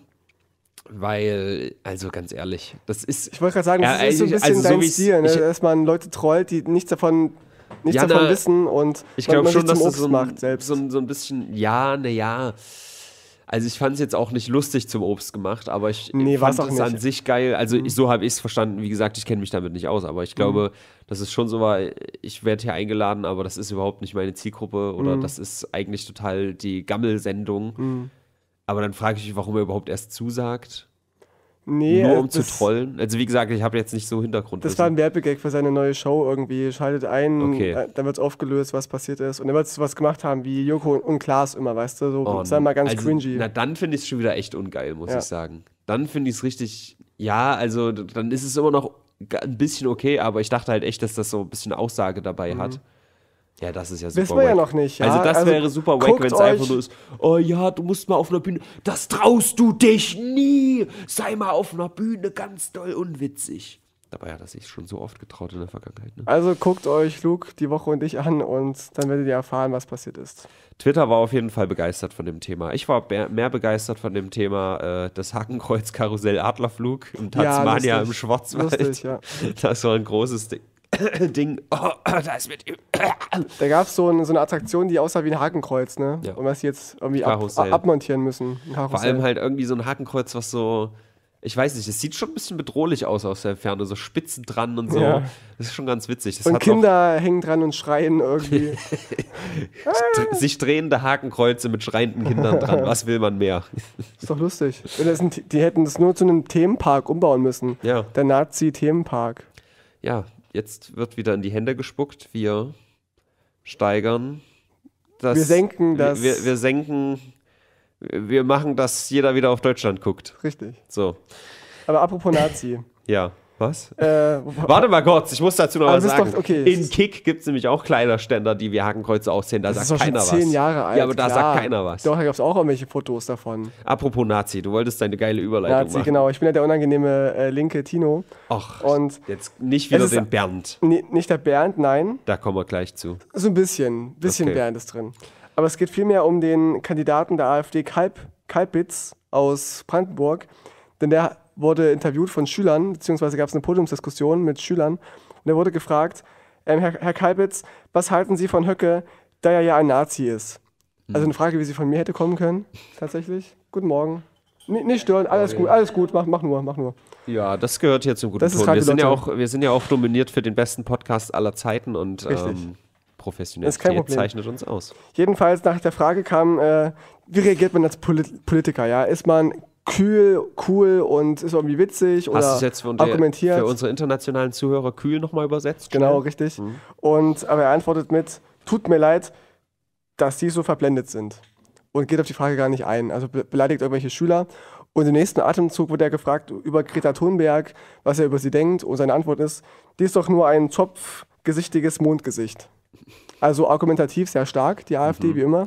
Weil, also ganz ehrlich, das ist. Ich wollte gerade sagen, das Ja, ist so ein also- bisschen also so dein wie's- Stil, ne? ich- dass man Leute trollt, die nichts davon, nichts Ja, davon na, wissen und Ich man, glaube man schon, sich dass zum das Obst so ein, macht selbst. so, ein, so ein bisschen, ja, naja. Also ich fand es jetzt auch nicht lustig zum Obst gemacht, aber ich Nee, war's fand auch es an nicht. sich geil. Also ich, so habe ich es verstanden. Wie gesagt, ich kenne mich damit nicht aus, aber ich glaube, dass es schon so war, ich werde hier eingeladen, aber das ist überhaupt nicht meine Zielgruppe oder das ist eigentlich total die Gammelsendung. Aber dann frage ich mich, warum er überhaupt erst zusagt. Nee, Nur äh, um zu das- trollen. Also wie gesagt, ich habe jetzt nicht so Hintergrund. Das war ein Werbegag für seine neue Show irgendwie. Schaltet ein, Okay. äh, dann wird aufgelöst, was passiert ist. Und dann wird es was gemacht haben, wie Joko und Klaas immer, weißt du? So, Oh, sei mal ganz also, cringy. Na, dann finde ich es schon wieder echt ungeil, muss Ja. ich sagen. Dann finde ich es richtig, ja, also d- dann ist es immer noch g- ein bisschen okay, aber ich dachte halt echt, dass das so ein bisschen Aussage dabei hat. Ja, das ist ja super Mhm. Wissen wir ja wack. noch nicht, ja? Also das Also wäre super wack, guckt wenn es einfach euch- nur ist, oh ja, du musst mal auf einer Bühne, das traust du dich nie, sei mal auf einer Bühne ganz doll unwitzig. Dabei hat er sich schon so oft getraut in der Vergangenheit. Ne? Also guckt euch Luke, die Woche und ich an und dann werdet ihr erfahren, was passiert ist. Twitter war auf jeden Fall begeistert von dem Thema. Ich war mehr, mehr begeistert von dem Thema äh, das Hakenkreuz-Karussell Adlerflug im Tasmania ja, im Schwarzwald. Lustig, ja. Das war ein großes Ding. Ding. Oh, da ist mit ihm. Da gab es so, ein, so eine Attraktion, die aussah wie ein Hakenkreuz, ne? Ja. Und was sie jetzt irgendwie ab, Karussell. abmontieren müssen. Ein Karussell. Vor allem halt irgendwie so ein Hakenkreuz, was so, ich weiß nicht, es sieht schon ein bisschen bedrohlich aus aus der Ferne, so Spitzen dran und so. Ja. Das ist schon ganz witzig. Das und hat Kinder hängen dran und schreien irgendwie. auch sich drehende Hakenkreuze mit schreienden Kindern dran. Was will man mehr? Ist doch lustig. Wenn das ein, die hätten das nur zu einem Themenpark umbauen müssen. Ja. Der Nazi-Themenpark. Ja, jetzt wird wieder in die Hände gespuckt. Wir steigern das. Wir senken das. Wir, wir, wir senken. Wir machen, dass jeder wieder auf Deutschland guckt. Richtig. So. Aber apropos Nazi. Ja. Was? Äh, Warte mal kurz, ich muss dazu noch Aber was das ist sagen. doch- okay, In es ist- Kick gibt es nämlich auch Kleiderständer, die wie Hakenkreuze aussehen. Da das ist sagt doch schon keiner zehn was. Jahre alt. Ja, aber da klar. sagt keiner was. Doch, da gab es auch irgendwelche Fotos davon. Apropos Nazi, du wolltest deine geile Überleitung Nazi, machen. genau. Ich bin ja der unangenehme äh, linke Tino. Ach, Und jetzt nicht wieder es ist- den Bernd. Nee, nicht der Bernd, nein. Da kommen wir gleich zu. So ein bisschen. bisschen Okay. Bernd ist drin. Aber es geht vielmehr um den Kandidaten der AfD, Kalb, Kalbitz aus Brandenburg. Denn der wurde interviewt von Schülern, beziehungsweise gab es eine Podiumsdiskussion mit Schülern. Und er wurde gefragt, ähm, Herr, Herr Kalbitz, was halten Sie von Höcke, da er ja ein Nazi ist? Also eine Frage, wie sie von mir hätte kommen können, tatsächlich. Guten Morgen. N nicht stören, alles gut, alles gut, mach, mach nur, mach nur. Ja, das gehört hier zum guten Das ist Ton. Wir Radio sind, ja Lotte. auch, wir sind ja auch nominiert für den besten Podcast aller Zeiten und Richtig. ähm, Das ist kein Professionalität Problem. zeichnet uns aus. Jedenfalls nach der Frage kam, äh, wie reagiert man als Polit Politiker? Ja? Ist man kühl, cool und ist irgendwie witzig oder Hast du es jetzt für, unter, argumentiert? für unsere internationalen Zuhörer kühl nochmal übersetzt? Genau, Schnell? richtig. Und, aber er antwortet mit, tut mir leid, dass sie so verblendet sind. Und geht auf die Frage gar nicht ein. Also be beleidigt irgendwelche Schüler. Und im nächsten Atemzug wird er gefragt über Greta Thunberg, was er über sie denkt. Und seine Antwort ist, die ist doch nur ein topfgesichtiges Mondgesicht. Also argumentativ sehr stark, die AfD, Mhm. wie immer.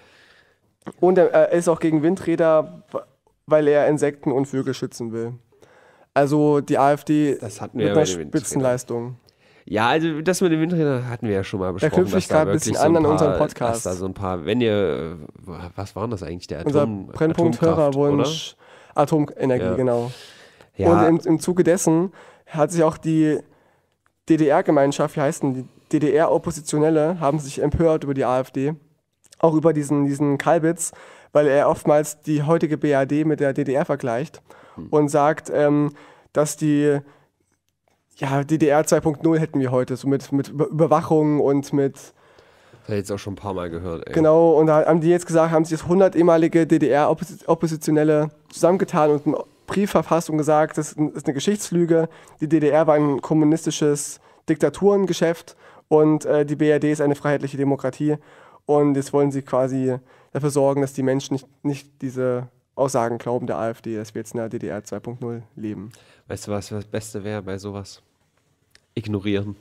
Und er, er ist auch gegen Windräder, weil er Insekten und Vögel schützen will. Also die AfD Das hatten wir mit ja einer bei den Windrädern. Spitzenleistung. Ja, also das mit den Windrädern hatten wir ja schon mal besprochen. knüpfe ich dass da grad ein bisschen wirklich an so an paar- unseren Podcast. Dass da so ein paar, wenn ihr, äh, was waren das eigentlich, der Unser Atom, Brennpunkt Atomkraft, Hörerwunsch, Atomenergie, Ja. genau. oder? Und Ja, im, im Zuge dessen hat sich auch die D D R-Gemeinschaft, wie heißt denn die D D R-Oppositionelle, haben sich empört über die AfD, auch über diesen, diesen Kalbitz, weil er oftmals die heutige B R D mit der D D R vergleicht Hm. und sagt, ähm, dass die ja, D D R zwei Punkt null hätten wir heute, so mit, mit Über- Überwachung und mit, das habe ich jetzt auch schon ein paar Mal gehört. Ey. genau, und da haben die jetzt gesagt, haben sich das hundert ehemalige D D R-Oppositionelle zusammengetan und einen Brief verfasst und gesagt, das ist eine Geschichtslüge, die D D R war ein kommunistisches Diktaturengeschäft und äh, die B R D ist eine freiheitliche Demokratie und jetzt wollen sie quasi dafür sorgen, dass die Menschen nicht, nicht diese Aussagen glauben der AfD, dass wir jetzt in der D D R zwei Punkt null leben. Weißt du, was das Beste wäre bei sowas? Ignorieren.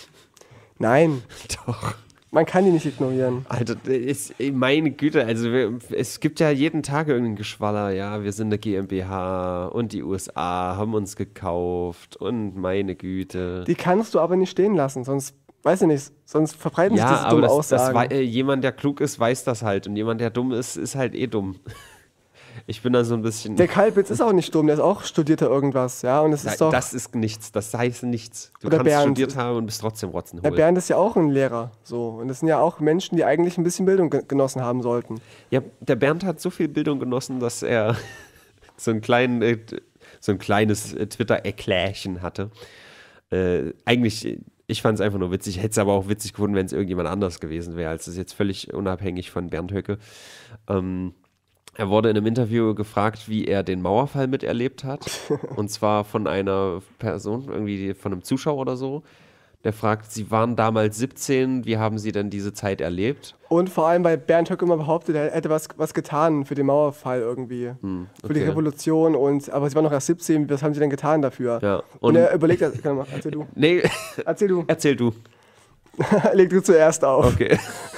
Nein, Doch. man kann die nicht ignorieren. Alter, das ist, ey, meine Güte, also wir, es gibt ja jeden Tag irgendeinen Geschwaller, ja, wir sind eine GmbH und die U S A haben uns gekauft und meine Güte. Die kannst du aber nicht stehen lassen, sonst, weiß ich nicht, sonst verbreiten sich Ja, diese aber dummen das, das, Aussagen. wei- äh, jemand, der klug ist, weiß das halt und jemand, der dumm ist, ist halt eh dumm. Ich bin da so ein bisschen... Der Kalbitz ist auch nicht dumm, der ist auch studierter irgendwas, ja, und es Da- ist doch, das ist nichts, das heißt nichts. Du Oder kannst Bernd. studiert haben und bist trotzdem der Rotzenhohl. Bernd ist ja auch ein Lehrer, so, und das sind ja auch Menschen, die eigentlich ein bisschen Bildung ge- genossen haben sollten. Ja, der Bernd hat so viel Bildung genossen, dass er so, einen kleinen, äh, so ein kleines äh, Twitter-Erklärchen hatte. Äh, eigentlich, äh, ich fand es einfach nur witzig. Ich hätte es aber auch witzig gefunden, wenn es irgendjemand anders gewesen wäre. Also es ist jetzt völlig unabhängig von Bernd Höcke. Ähm, er wurde in einem Interview gefragt, wie er den Mauerfall miterlebt hat. Und zwar von einer Person, irgendwie von einem Zuschauer oder so. Der fragt, Sie waren damals siebzehn, wie haben Sie denn diese Zeit erlebt? Und vor allem, weil Bernd Höcke immer behauptet, er hätte was, was getan für den Mauerfall irgendwie, für die okay. Revolution, und, aber sie waren noch erst siebzehn, was haben sie denn getan dafür? Ja, Und, und- er überlegt, kann mal, erzähl du, Nee, erzähl du, erzähl du. leg du zuerst auf. Okay.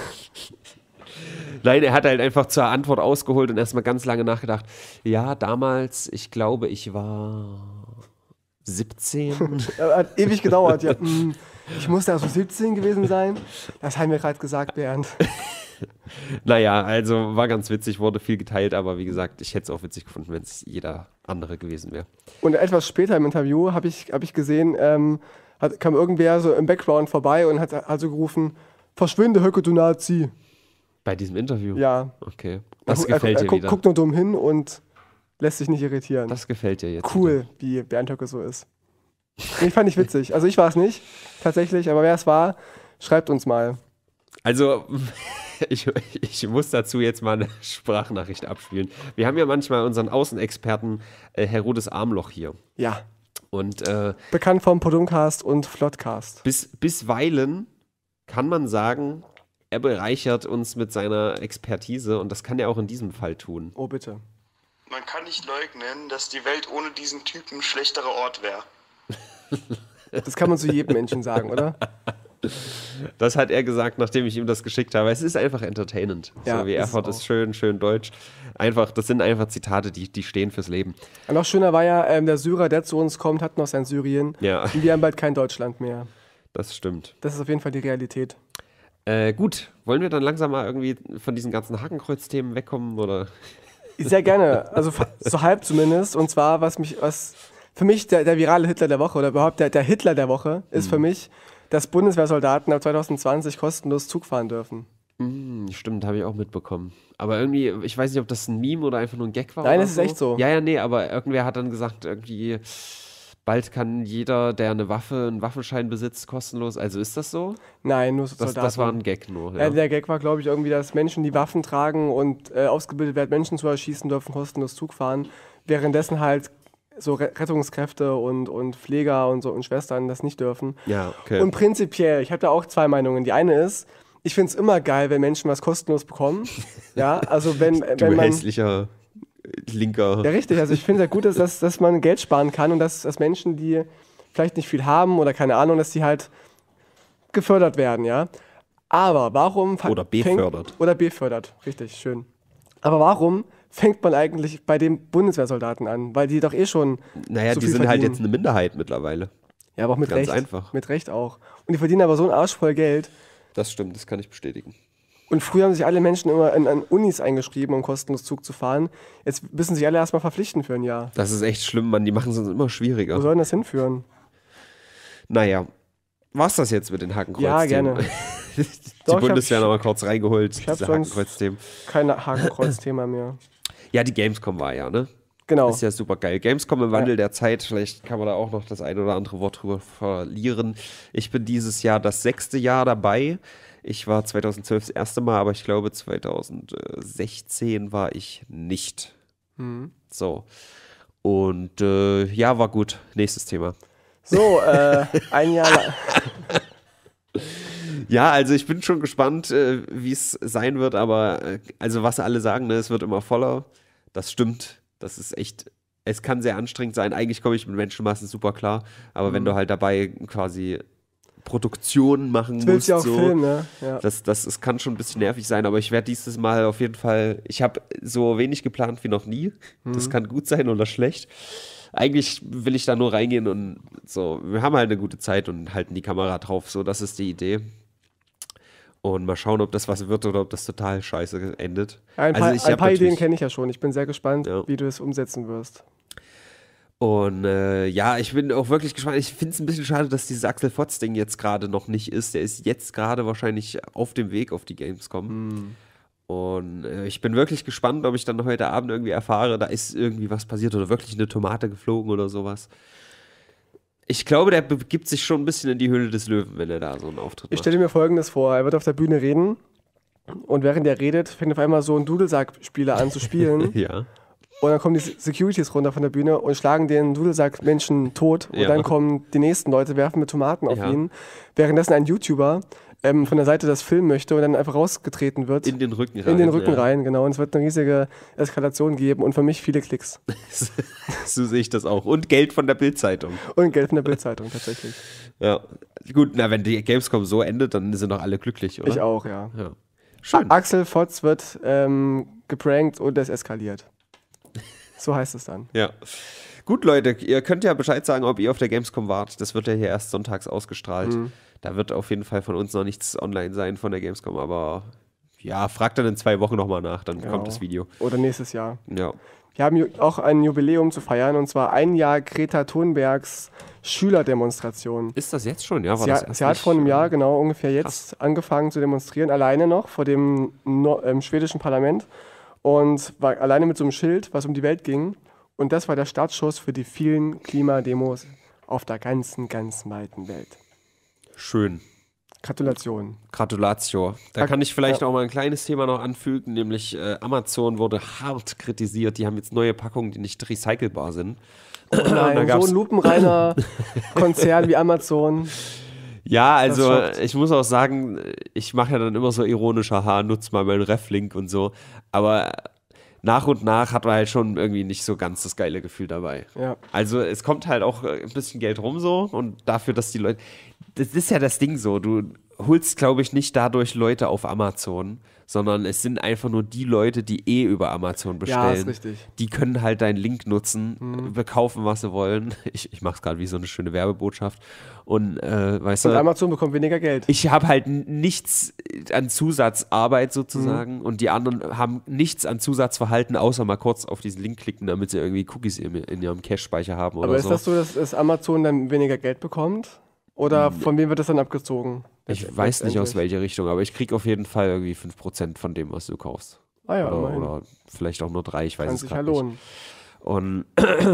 Nein, er hat halt einfach zur Antwort ausgeholt und erstmal ganz lange nachgedacht. Ja, damals, ich glaube, ich war siebzehn? Hat ewig gedauert, ja. mm, Ich muss da so siebzehn gewesen sein. Das haben wir gerade gesagt, Bernd. Naja, also war ganz witzig, wurde viel geteilt, aber wie gesagt, ich hätte es auch witzig gefunden, wenn es jeder andere gewesen wäre. Und etwas später im Interview habe ich, hab ich gesehen, ähm, hat, kam irgendwer so im Background vorbei und hat also gerufen, verschwinde, Höcke, du Nazi. Bei diesem Interview? Ja. Okay. Das er, gefällt er, er dir gu- wieder. guckt nur dumm hin und lässt sich nicht irritieren. Das gefällt dir jetzt. Cool, wie Bernd Höcke so ist. Ich fand ich witzig. Also ich war es nicht, tatsächlich, aber wer es war, schreibt uns mal. Also, ich, ich muss dazu jetzt mal eine Sprachnachricht abspielen. Wir haben ja manchmal unseren Außenexperten äh, Herodes Armloch hier. Ja. Und äh, Bekannt vom Poduncast und Flottcast. bis, bisweilen kann man sagen, er bereichert uns mit seiner Expertise und das kann er auch in diesem Fall tun. Oh, bitte. Man kann nicht leugnen, dass die Welt ohne diesen Typen ein schlechterer Ort wäre. Das kann man zu jedem Menschen sagen, oder? Das hat er gesagt, nachdem ich ihm das geschickt habe. Es ist einfach entertainend. Ja, so wie ist es Erfurt auch. ist schön, schön deutsch. Einfach, das sind einfach Zitate, die, die stehen fürs Leben. Und noch schöner war ja, ähm, der Syrer, der zu uns kommt, hat noch sein Syrien. Ja, Und wir haben bald kein Deutschland mehr. das stimmt. Das ist auf jeden Fall die Realität. Äh, gut, wollen wir dann langsam mal irgendwie von diesen ganzen Hakenkreuz-Themen wegkommen, oder? Sehr gerne. Also fa- so halb zumindest. Und zwar, was mich, was für mich der, der virale Hitler der Woche oder überhaupt der, der Hitler der Woche ist für mich, dass Bundeswehrsoldaten ab zwanzig zwanzig kostenlos Zug fahren dürfen. Hm, stimmt, habe ich auch mitbekommen. Aber irgendwie, ich weiß nicht, ob das ein Meme oder einfach nur ein Gag war. Nein, oder es ist echt so. Ja, ja, nee, aber irgendwer hat dann gesagt, irgendwie, bald kann jeder, der eine Waffe, einen Waffenschein besitzt, kostenlos. Also ist das so? Nein, nur so Das, Soldaten. das war ein Gag nur. Ja. Ja. Der Gag war, glaube ich, irgendwie, dass Menschen, die Waffen tragen und äh, ausgebildet werden, Menschen zu erschießen dürfen, kostenlos Zug fahren. Währenddessen halt so Re- Rettungskräfte und, und Pfleger und so und Schwestern das nicht dürfen. Ja, okay. Und prinzipiell, ich habe da auch zwei Meinungen. Die eine ist, ich finde es immer geil, wenn Menschen was kostenlos bekommen. Ja, also wenn, du wenn man... hässlicher linker. Ja, richtig. Also ich finde es ja gut, dass, dass, dass man Geld sparen kann und dass, dass Menschen, die vielleicht nicht viel haben oder keine Ahnung, dass die halt gefördert werden, ja. Aber warum... fa- Oder fängt- befördert. Oder befördert, richtig, schön. Aber warum fängt man eigentlich bei den Bundeswehrsoldaten an? Weil die doch eh schon Naja, so die viel sind halt verdienen. jetzt eine Minderheit mittlerweile. Ja, aber auch mit ganz Recht. einfach. Mit Recht auch. Und die verdienen aber so einen Arsch voll Geld. Das stimmt, das kann ich bestätigen. Und früher haben sich alle Menschen immer in, an Unis eingeschrieben, um kostenlos Zug zu fahren. Jetzt müssen sich alle erstmal verpflichten für ein Jahr. Das ist echt schlimm, Mann. Die machen es uns immer Wo schwieriger. soll denn das hinführen? Naja, war's das jetzt mit den Hakenkreuz-Themen? Ja, gerne. Die Doch, ich Bundeswehr hab- nochmal kurz reingeholt, ich hab diese sonst- Hakenkreuz-Themen. Kein Hakenkreuz-Thema mehr. Ja, die Gamescom war ja, ne? Genau. Ist ja super geil. Gamescom im Wandel der Zeit, vielleicht kann man da auch noch das ein oder andere Wort drüber verlieren. Ich bin dieses Jahr das sechste Jahr dabei. Ich war zweitausendzwölf das erste Mal, aber ich glaube zweitausendsechzehn war ich nicht. Mhm. So. Und äh, ja, war gut. Nächstes Thema. So, äh, ein Jahr lang. Ja, also ich bin schon gespannt, äh, wie es sein wird, aber äh, also was alle sagen, ne, es wird immer voller. Das stimmt. Das ist echt, es kann sehr anstrengend sein. Eigentlich komme ich mit Menschenmassen super klar, aber Mhm. wenn du halt dabei quasi Produktionen machen Du willst musst, ja auch so, filmen, ne? Ja. das, das, es kann schon ein bisschen nervig sein, aber ich werde dieses Mal auf jeden Fall, ich habe so wenig geplant wie noch nie. Mhm. Das kann gut sein oder schlecht. Eigentlich will ich da nur reingehen und so, wir haben halt eine gute Zeit und halten die Kamera drauf, so, das ist die Idee. Und mal schauen, ob das was wird oder ob das total scheiße endet. Ein paar, Also ich ein hab paar Ideen natürlich- kenne ich ja schon. Ich bin sehr gespannt, Ja. wie du es umsetzen wirst. Und äh, ja, ich bin auch wirklich gespannt. Ich finde es ein bisschen schade, dass dieses Axel Fotz-Ding jetzt gerade noch nicht ist. Der ist jetzt gerade wahrscheinlich auf dem Weg auf die Gamescom. Hm. Und äh, ich bin wirklich gespannt, ob ich dann heute Abend irgendwie erfahre, da ist irgendwie was passiert oder wirklich eine Tomate geflogen oder sowas. Ich glaube, der begibt sich schon ein bisschen in die Höhle des Löwen, wenn er da so einen Auftritt Ich macht. stelle mir Folgendes vor. Er wird auf der Bühne reden und während er redet, fängt auf einmal so ein Dudelsack-Spieler an zu spielen. Ja. Und dann kommen die Securities runter von der Bühne und schlagen den Dudelsack-Menschen tot. Und Ja. dann kommen die nächsten Leute, werfen mit Tomaten auf Ja. ihn. Währenddessen ein YouTuber ähm, von der Seite das filmen möchte und dann einfach rausgetreten wird. In den Rücken rein. in den Rücken ja. rein, genau. Und es wird eine riesige Eskalation geben und für mich viele Klicks. So sehe ich das auch. Und Geld von der Bild-Zeitung. Und Geld von der Bildzeitung tatsächlich. Ja. Gut, na, wenn die Gamescom so endet, dann sind doch alle glücklich, oder? Ich auch, ja. Ja. Schön. Axel Fotz wird ähm, geprankt und es eskaliert. So heißt es dann. Ja. Gut, Leute, ihr könnt ja Bescheid sagen, ob ihr auf der Gamescom wart. Das wird ja hier erst sonntags ausgestrahlt. Mhm. Da wird auf jeden Fall von uns noch nichts online sein von der Gamescom, aber ja, fragt dann in zwei Wochen nochmal nach, dann Genau. kommt das Video. Oder nächstes Jahr. Ja. Wir haben ju- auch ein Jubiläum zu feiern, und zwar ein Jahr Greta Thunbergs Schülerdemonstration. Ist das jetzt schon? Ja, war Sie, das hat, erst sie hat nicht, vor einem äh, Jahr, genau ungefähr jetzt, angefangen zu demonstrieren, alleine noch vor dem no ähm, schwedischen Parlament, und war alleine mit so einem Schild, was um die Welt ging. Und das war der Startschuss für die vielen Klimademos auf der ganzen, ganz weiten Welt. Schön. Gratulation. Gratulatio. Da Ak- kann ich vielleicht ja. auch mal ein kleines Thema noch anfügen, nämlich äh, Amazon wurde hart kritisiert. Die haben jetzt neue Packungen, die nicht recycelbar sind. Oh nein, so gab's- ein lupenreiner Konzern wie Amazon. Ja, also Das schockt. ich muss auch sagen, ich mache ja dann immer so ironisch, haha, nutz mal meinen Reflink und so. Aber nach und nach hat man halt schon irgendwie nicht so ganz das geile Gefühl dabei. Ja. Also es kommt halt auch äh, ein bisschen Geld rum so und dafür, dass die Leute, das ist ja das Ding so, du holst, glaube ich, nicht dadurch Leute auf Amazon, sondern es sind einfach nur die Leute, die eh über Amazon bestellen. Ja, ist richtig. Die können halt deinen Link nutzen, Mhm. bekaufen, was sie wollen. Ich, ich mache es gerade wie so eine schöne Werbebotschaft. Und äh, weißt Und du, Amazon bekommt weniger Geld. ich habe halt n- nichts an Zusatzarbeit sozusagen und die anderen haben nichts an Zusatzverhalten, außer mal kurz auf diesen Link klicken, damit sie irgendwie Cookies in, in ihrem Cache-Speicher haben oder Aber ist so. das so, dass, dass Amazon dann weniger Geld bekommt? Oder von wem wird das dann abgezogen? Ich Letzt- weiß nicht aus letztendlich? welche Richtung, aber ich kriege auf jeden Fall irgendwie fünf Prozent von dem, was du kaufst. Ah ja, oder, immerhin. oder vielleicht auch nur drei, ich weiß Kann es sich ja gerade nicht. lohnen. Und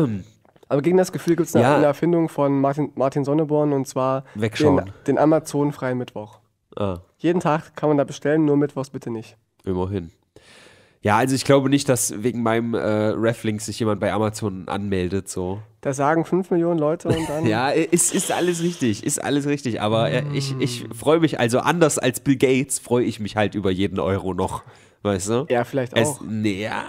Aber gegen das Gefühl gibt es eine, Ja. eine Erfindung von Martin, Martin Sonneborn, und zwar den, wegschauen. den Amazon-freien Mittwoch. Ah, Jeden Tag kann man da bestellen, nur mittwochs bitte nicht. immerhin. Ja, also ich glaube nicht, dass wegen meinem äh, Reflink sich jemand bei Amazon anmeldet, so. Da sagen fünf Millionen Leute und dann. Ja, ist, ist alles richtig, ist alles richtig, aber äh, ich, ich freue mich, also anders als Bill Gates, freue ich mich halt über jeden Euro noch, weißt du? Er vielleicht Es, auch. nee, ja,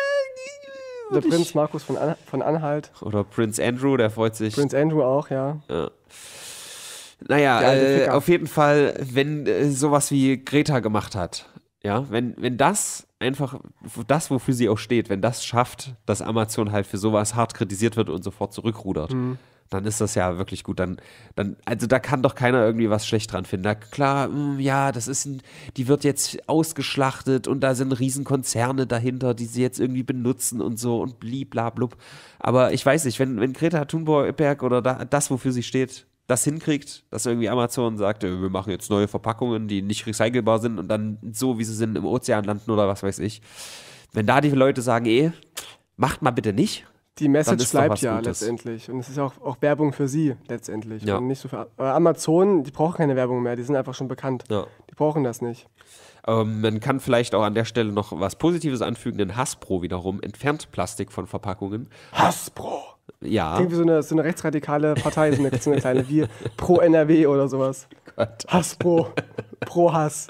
Der Prinz Markus von, An von Anhalt. oder Prince Andrew, der freut sich. Prinz Andrew auch, ja. Ja. Naja, Der alte äh, Ficker. auf jeden Fall, wenn äh, sowas wie Greta gemacht hat, ja, wenn, wenn das einfach, das, wofür sie auch steht, wenn das schafft, dass Amazon halt für sowas hart kritisiert wird und sofort zurückrudert, Mhm. dann ist das ja wirklich gut. Dann, dann, also da kann doch keiner irgendwie was schlecht dran finden. Da, klar, mh, ja, das ist ein, die wird jetzt ausgeschlachtet und da sind Riesenkonzerne dahinter, die sie jetzt irgendwie benutzen und so und bliblablub. Aber ich weiß nicht, wenn, wenn Greta Thunberg oder da, das, wofür sie steht, das hinkriegt, dass irgendwie Amazon sagt, äh, wir machen jetzt neue Verpackungen, die nicht recycelbar sind und dann so, wie sie sind, im Ozean landen oder was weiß ich. Wenn da die Leute sagen, eh, macht mal bitte nicht. Die Dann Message ist doch bleibt was ja Gutes. letztendlich. Und es ist auch, auch Werbung für sie letztendlich. Ja. Und nicht so für aber Amazon, die brauchen keine Werbung mehr, die sind einfach schon bekannt. Ja. Die brauchen das nicht. Ähm, man kann vielleicht auch an der Stelle noch was Positives anfügen, denn Hasbro wiederum entfernt Plastik von Verpackungen. Hasbro! Ja, Klingt wie so eine, so eine rechtsradikale Partei, so eine, so eine kleine, wie Pro N R W oder sowas. Gott. Hasbro. Pro Hass.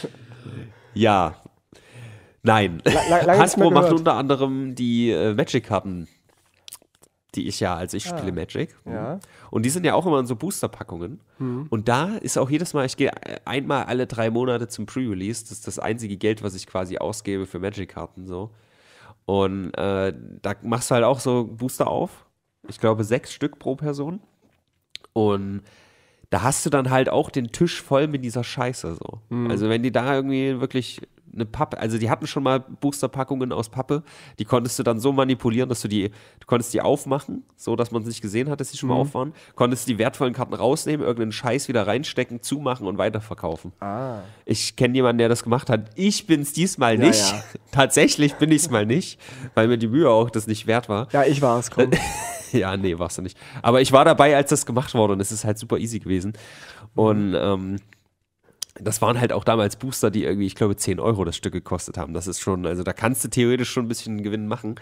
ja, nein. La- la- lange nicht mehr Hasbro macht gehört. unter anderem die äh, Magic-Karten, die ich ja, also ich Ah. spiele Magic. Ja. Und die sind ja auch immer in so Booster-Packungen. Und da ist auch jedes Mal, ich gehe einmal alle drei Monate zum Pre-Release. Das ist das einzige Geld, was ich quasi ausgebe für Magic-Karten so. Und äh, da machst du halt auch so Booster auf. Ich glaube sechs Stück pro Person. Und da hast du dann halt auch den Tisch voll mit dieser Scheiße so. Also wenn die da irgendwie wirklich eine Pappe, also die hatten schon mal Boosterpackungen aus Pappe, die konntest du dann so manipulieren, dass du die, du konntest die aufmachen, so dass man es nicht gesehen hat, dass die schon mal auf waren, konntest die wertvollen Karten rausnehmen, irgendeinen Scheiß wieder reinstecken, zumachen und weiterverkaufen. Ah. Ich kenne jemanden, der das gemacht hat. Ich bin es diesmal Ja, nicht. ja. Tatsächlich bin ich es mal nicht, weil mir die Mühe auch das nicht wert war. Ja, ich war es, komm. Ja, nee, warst du nicht. Aber ich war dabei, als das gemacht wurde und es ist halt super easy gewesen. Und ähm, das waren halt auch damals Booster, die irgendwie, ich glaube, zehn Euro das Stück gekostet haben. Das ist schon, also da kannst du theoretisch schon ein bisschen Gewinn machen.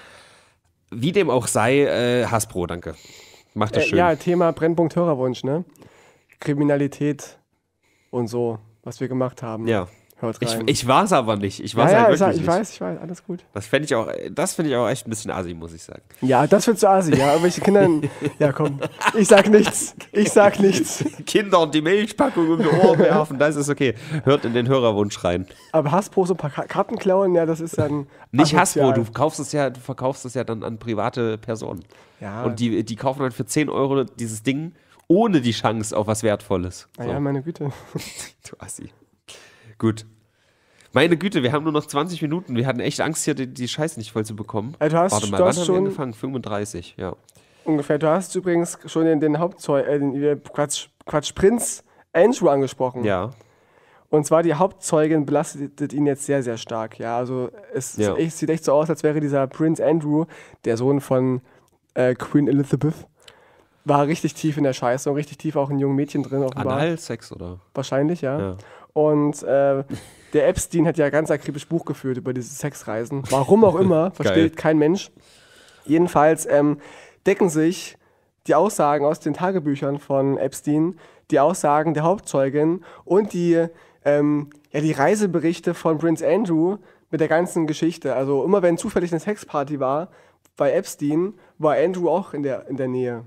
Wie dem auch sei, äh, Hasbro, danke. Macht das Äh, schön. ja, Thema Brennpunkt Hörerwunsch, ne? Kriminalität und so, was wir gemacht haben. Ja. Hört Ich, rein. ich war es aber nicht. Ich war es ja, ja, halt ich, wirklich ich nicht. weiß, ich weiß, alles gut. Das fände ich auch, das finde ich auch echt ein bisschen assi, muss ich sagen. Ja, das findest du Asi, ja, aber ich Kindern, ja komm, ich sag nichts, ich sag nichts. Kindern die Milchpackung um die Ohren werfen, das ist okay. Hört in den Hörerwunsch rein. Aber Hasbro so ein paar Ka- Karten klauen, ja, das ist dann Nicht asozial. Hasbro, du kaufst es ja, du verkaufst es ja dann an private Personen. Ja, Und die, die kaufen dann für zehn Euro dieses Ding ohne die Chance auf was Wertvolles. naja, So. meine Güte. Du Assi. Gut. Meine Güte, wir haben nur noch zwanzig Minuten. Wir hatten echt Angst, hier die, die Scheiße nicht voll zu bekommen. Also du hast- Warte mal, du wann hast haben wir schon- angefangen? fünfunddreißig, ja. Ungefähr. Du hast übrigens schon den, den Hauptzeug, äh, den äh, Quatsch, Quatsch, Prinz Andrew angesprochen. Ja. Und zwar die Hauptzeugin belastet ihn jetzt sehr, sehr stark. Ja, also es Ja. ist echt, sieht echt so aus, als wäre dieser Prinz Andrew, der Sohn von äh, Queen Elizabeth, war richtig tief in der Scheiße und richtig tief auch ein jungen Mädchen drin offenbar. Analsex, oder? Wahrscheinlich, ja. Ja. Und äh, der Epstein hat ja ganz akribisch Buch geführt über diese Sexreisen. Warum auch immer, versteht kein Mensch. Jedenfalls ähm, decken sich die Aussagen aus den Tagebüchern von Epstein, die Aussagen der Hauptzeugin und die, ähm, ja, die Reiseberichte von Prince Andrew mit der ganzen Geschichte. Also immer wenn zufällig eine Sexparty war bei Epstein, war Andrew auch in der, in der Nähe.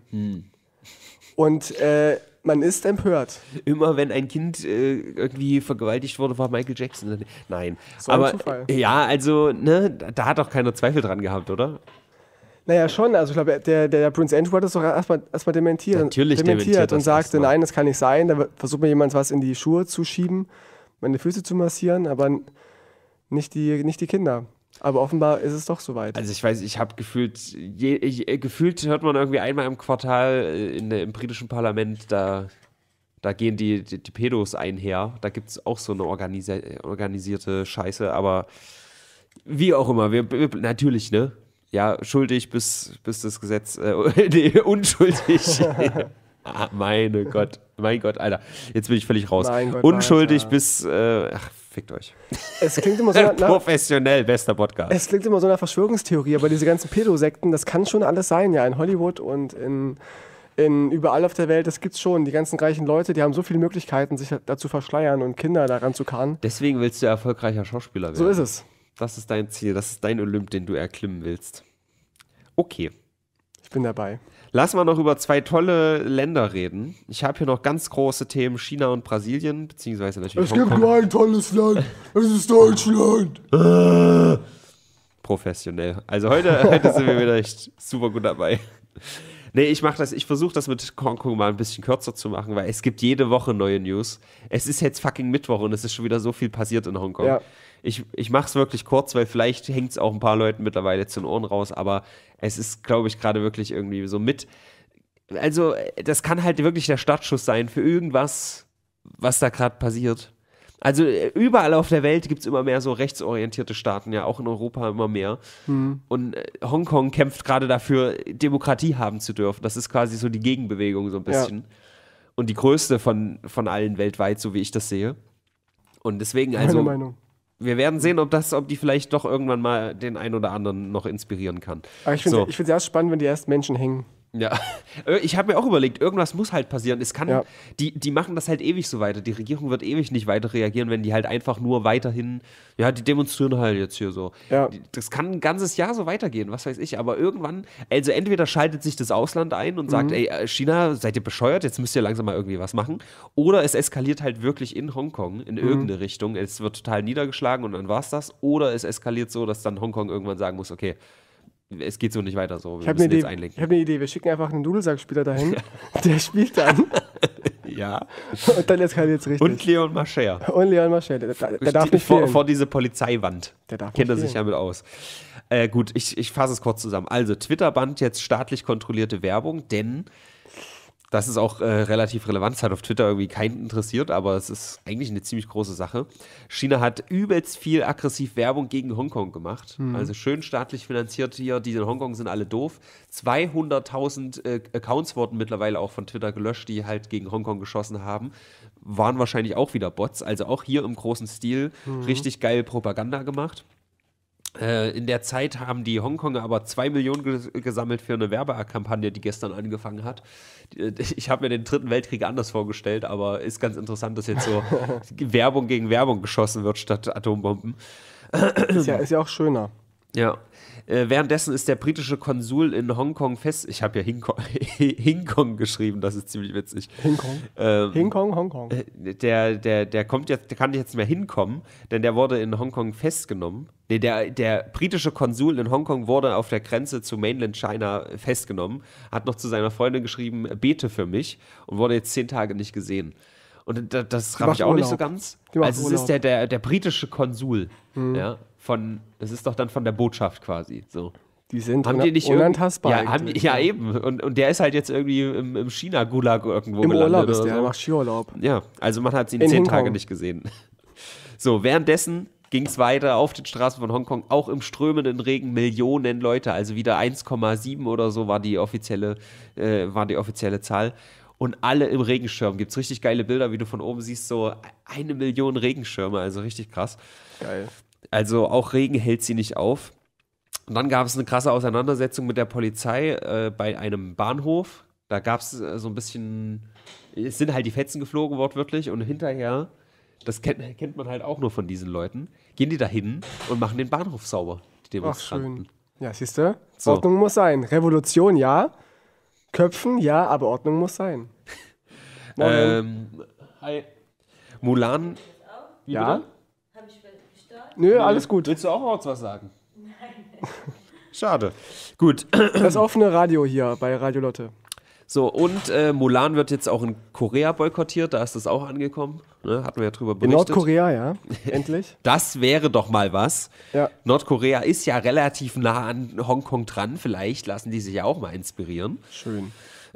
Und äh, man ist empört. Immer wenn ein Kind äh, irgendwie vergewaltigt wurde, war Michael Jackson. Nein. So ein Aber Zufall. äh, ja, also, ne, da, da hat doch keiner Zweifel dran gehabt, oder? Naja, schon. Also ich glaube, der, der Prince Andrew hat das doch erstmal erstmal dementiert. Natürlich dementiert dementiert und das sagte, erstmal. nein, das kann nicht sein. Da wird- versucht mir jemand was in die Schuhe zu schieben, meine Füße zu massieren, aber n- nicht die, nicht die Kinder. Aber offenbar ist es doch soweit. Also ich weiß, ich habe gefühlt, je, je, gefühlt hört man irgendwie einmal im Quartal äh, in, der- im britischen Parlament, da, da gehen die, die, die Pedos einher. Da gibt es auch so eine organisi organisierte Scheiße, aber wie auch immer, wir, wir natürlich, ne? Ja, schuldig, bis, bis das Gesetz, äh, nee, unschuldig. Ah, meine Gott, mein Gott, Alter, jetzt bin ich völlig raus. Mein Gott, unschuldig Alter. bis, äh, ach, fickt euch. Es klingt immer so nach, nach, Professionell, bester Podcast. es klingt immer so nach Verschwörungstheorie, aber diese ganzen Pedosekten, das kann schon alles sein, ja, in Hollywood und in, in überall auf der Welt, das gibt's schon. Die ganzen reichen Leute, die haben so viele Möglichkeiten, sich dazu verschleiern und Kinder daran zu karren. Deswegen willst du erfolgreicher Schauspieler werden. So ist es. Das ist dein Ziel, das ist dein Olymp, den du erklimmen willst. Okay. Ich bin dabei. Lass mal noch über zwei tolle Länder reden. Ich habe hier noch ganz große Themen, China und Brasilien, beziehungsweise natürlich Hongkong. ein tolles Land, es ist Deutschland. Professionell. Also heute, heute sind wir wieder echt super gut dabei. Nee, ich mache das, ich versuche das mit Hongkong mal ein bisschen kürzer zu machen, weil es gibt jede Woche neue News. Es ist jetzt fucking Mittwoch und es ist schon wieder so viel passiert in Hongkong. Ja. Ich, ich mache es wirklich kurz, weil vielleicht hängt es auch ein paar Leuten mittlerweile zu den Ohren raus, aber es ist, glaube ich, gerade wirklich irgendwie so mit. Also, das kann halt wirklich der Startschuss sein für irgendwas, was da gerade passiert. Also, äh, überall auf der Welt gibt es immer mehr so rechtsorientierte Staaten, ja, auch in Europa immer mehr. Und äh, Hongkong kämpft gerade dafür, Demokratie haben zu dürfen. Das ist quasi so die Gegenbewegung, so ein bisschen. Und die größte von, von allen weltweit, so wie ich das sehe. Und deswegen, also. Meine Meinung. Wir werden sehen, ob das, ob die vielleicht doch irgendwann mal den einen oder anderen noch inspirieren kann. Aber ich finde So. es erst spannend, wenn die ersten Menschen hängen. Ja, ich habe mir auch überlegt, irgendwas muss halt passieren. Es kann, Ja. die, die machen das halt ewig so weiter. Die Regierung wird ewig nicht weiter reagieren, wenn die halt einfach nur weiterhin, ja, die demonstrieren halt jetzt hier so. Ja. Die- Das kann ein ganzes Jahr so weitergehen, was weiß ich. Aber irgendwann, also entweder schaltet sich das Ausland ein und sagt, ey, äh, China, seid ihr bescheuert, jetzt müsst ihr langsam mal irgendwie was machen. Oder es eskaliert halt wirklich in Hongkong in irgendeine Richtung. Es wird total niedergeschlagen und dann war's das. Oder es eskaliert so, dass dann Hongkong irgendwann sagen muss, okay, es geht so nicht weiter so, Ich wir habe eine, müssen jetzt Idee- einlenken. ich hab eine Idee. Wir schicken einfach einen Dudelsackspieler dahin. Der spielt dann Ja. und dann eskaliert es richtig. Und Leon Mascher. Und Leon Marschall, der, der, der darf nicht vor, fehlen. vor diese Polizeiwand. Der darf Kennt er nicht sich fehlen. damit aus. Äh, gut, ich, ich fasse es kurz zusammen. Also, Twitter bannt jetzt staatlich kontrollierte Werbung, denn das ist auch äh, relativ relevant. Es hat auf Twitter irgendwie keinen interessiert, aber es ist eigentlich eine ziemlich große Sache. China hat übelst viel aggressiv Werbung gegen Hongkong gemacht. Mhm. Also schön staatlich finanziert hier. Die in Hongkong sind alle doof. zweihunderttausend äh, Accounts wurden mittlerweile auch von Twitter gelöscht, die halt gegen Hongkong geschossen haben. Waren wahrscheinlich auch wieder Bots. Also auch hier im großen Stil Mhm. richtig geil Propaganda gemacht. Äh, in der Zeit haben die Hongkonger aber zwei Millionen ges gesammelt für eine Werbekampagne, die gestern angefangen hat. Ich habe mir den Dritten Weltkrieg anders vorgestellt, aber ist ganz interessant, dass jetzt so Werbung gegen Werbung geschossen wird statt Atombomben. Ist ja, ist ja auch schöner. Ja. Äh, währenddessen ist der britische Konsul in Hongkong fest. Ich habe ja Hinkong, Hinkong geschrieben, das ist ziemlich witzig. Hongkong. Ähm, Hongkong, Hongkong. Der, der, der kommt jetzt, der kann jetzt nicht mehr hinkommen, denn der wurde in Hongkong festgenommen. Nee, der, der britische Konsul in Hongkong wurde auf der Grenze zu Mainland China festgenommen, hat noch zu seiner Freundin geschrieben, bete für mich, und wurde jetzt zehn Tage nicht gesehen. Und das, das habe ich auch Urlaub. nicht so ganz. Also es Urlaub. ist der, der, der britische Konsul, hm. ja, von, das ist doch dann von der Botschaft quasi, so. Die sind haben die nicht unantastbar. Ja, haben die, ja, eben. Und, und der ist halt jetzt irgendwie im, im China-Gulag irgendwo Im gelandet. Urlaub ist der, so. der macht Skiurlaub. Ja, also man hat ihn In zehn Hongkong. Tage nicht gesehen. So, währenddessen ging es weiter auf den Straßen von Hongkong, auch im strömenden Regen, Millionen Leute, also wieder eins Komma sieben oder so war die offizielle, äh, war die offizielle Zahl. Und alle im Regenschirm. Gibt es richtig geile Bilder, wie du von oben siehst, so eine Million Regenschirme, also richtig krass. Geil. Also auch Regen hält sie nicht auf. Und dann gab es eine krasse Auseinandersetzung mit der Polizei äh, bei einem Bahnhof. Da gab es äh, so ein bisschen, es sind halt die Fetzen geflogen, wortwörtlich. Und hinterher, das kennt, kennt man halt auch nur von diesen Leuten, gehen die da hin und machen den Bahnhof sauber, die Demonstranten. Ach, schön. Ja, siehst du? So. Ordnung muss sein. Revolution, ja. Köpfen, ja, aber Ordnung muss sein. ähm, hi. Mulan. Wie Ja? bitte? Habe ich gestartet? Nö, alles gut. Willst du auch noch was sagen? Nein. Schade. Gut. Das offene Radio hier bei Radio Lotte. So, und äh, Mulan wird jetzt auch in Korea boykottiert, da ist das auch angekommen. Ne? Hatten wir ja drüber In berichtet. Nordkorea, ja. Endlich. Das wäre doch mal was. Ja. Nordkorea ist ja relativ nah an Hongkong dran. Vielleicht lassen die sich ja auch mal inspirieren. Schön.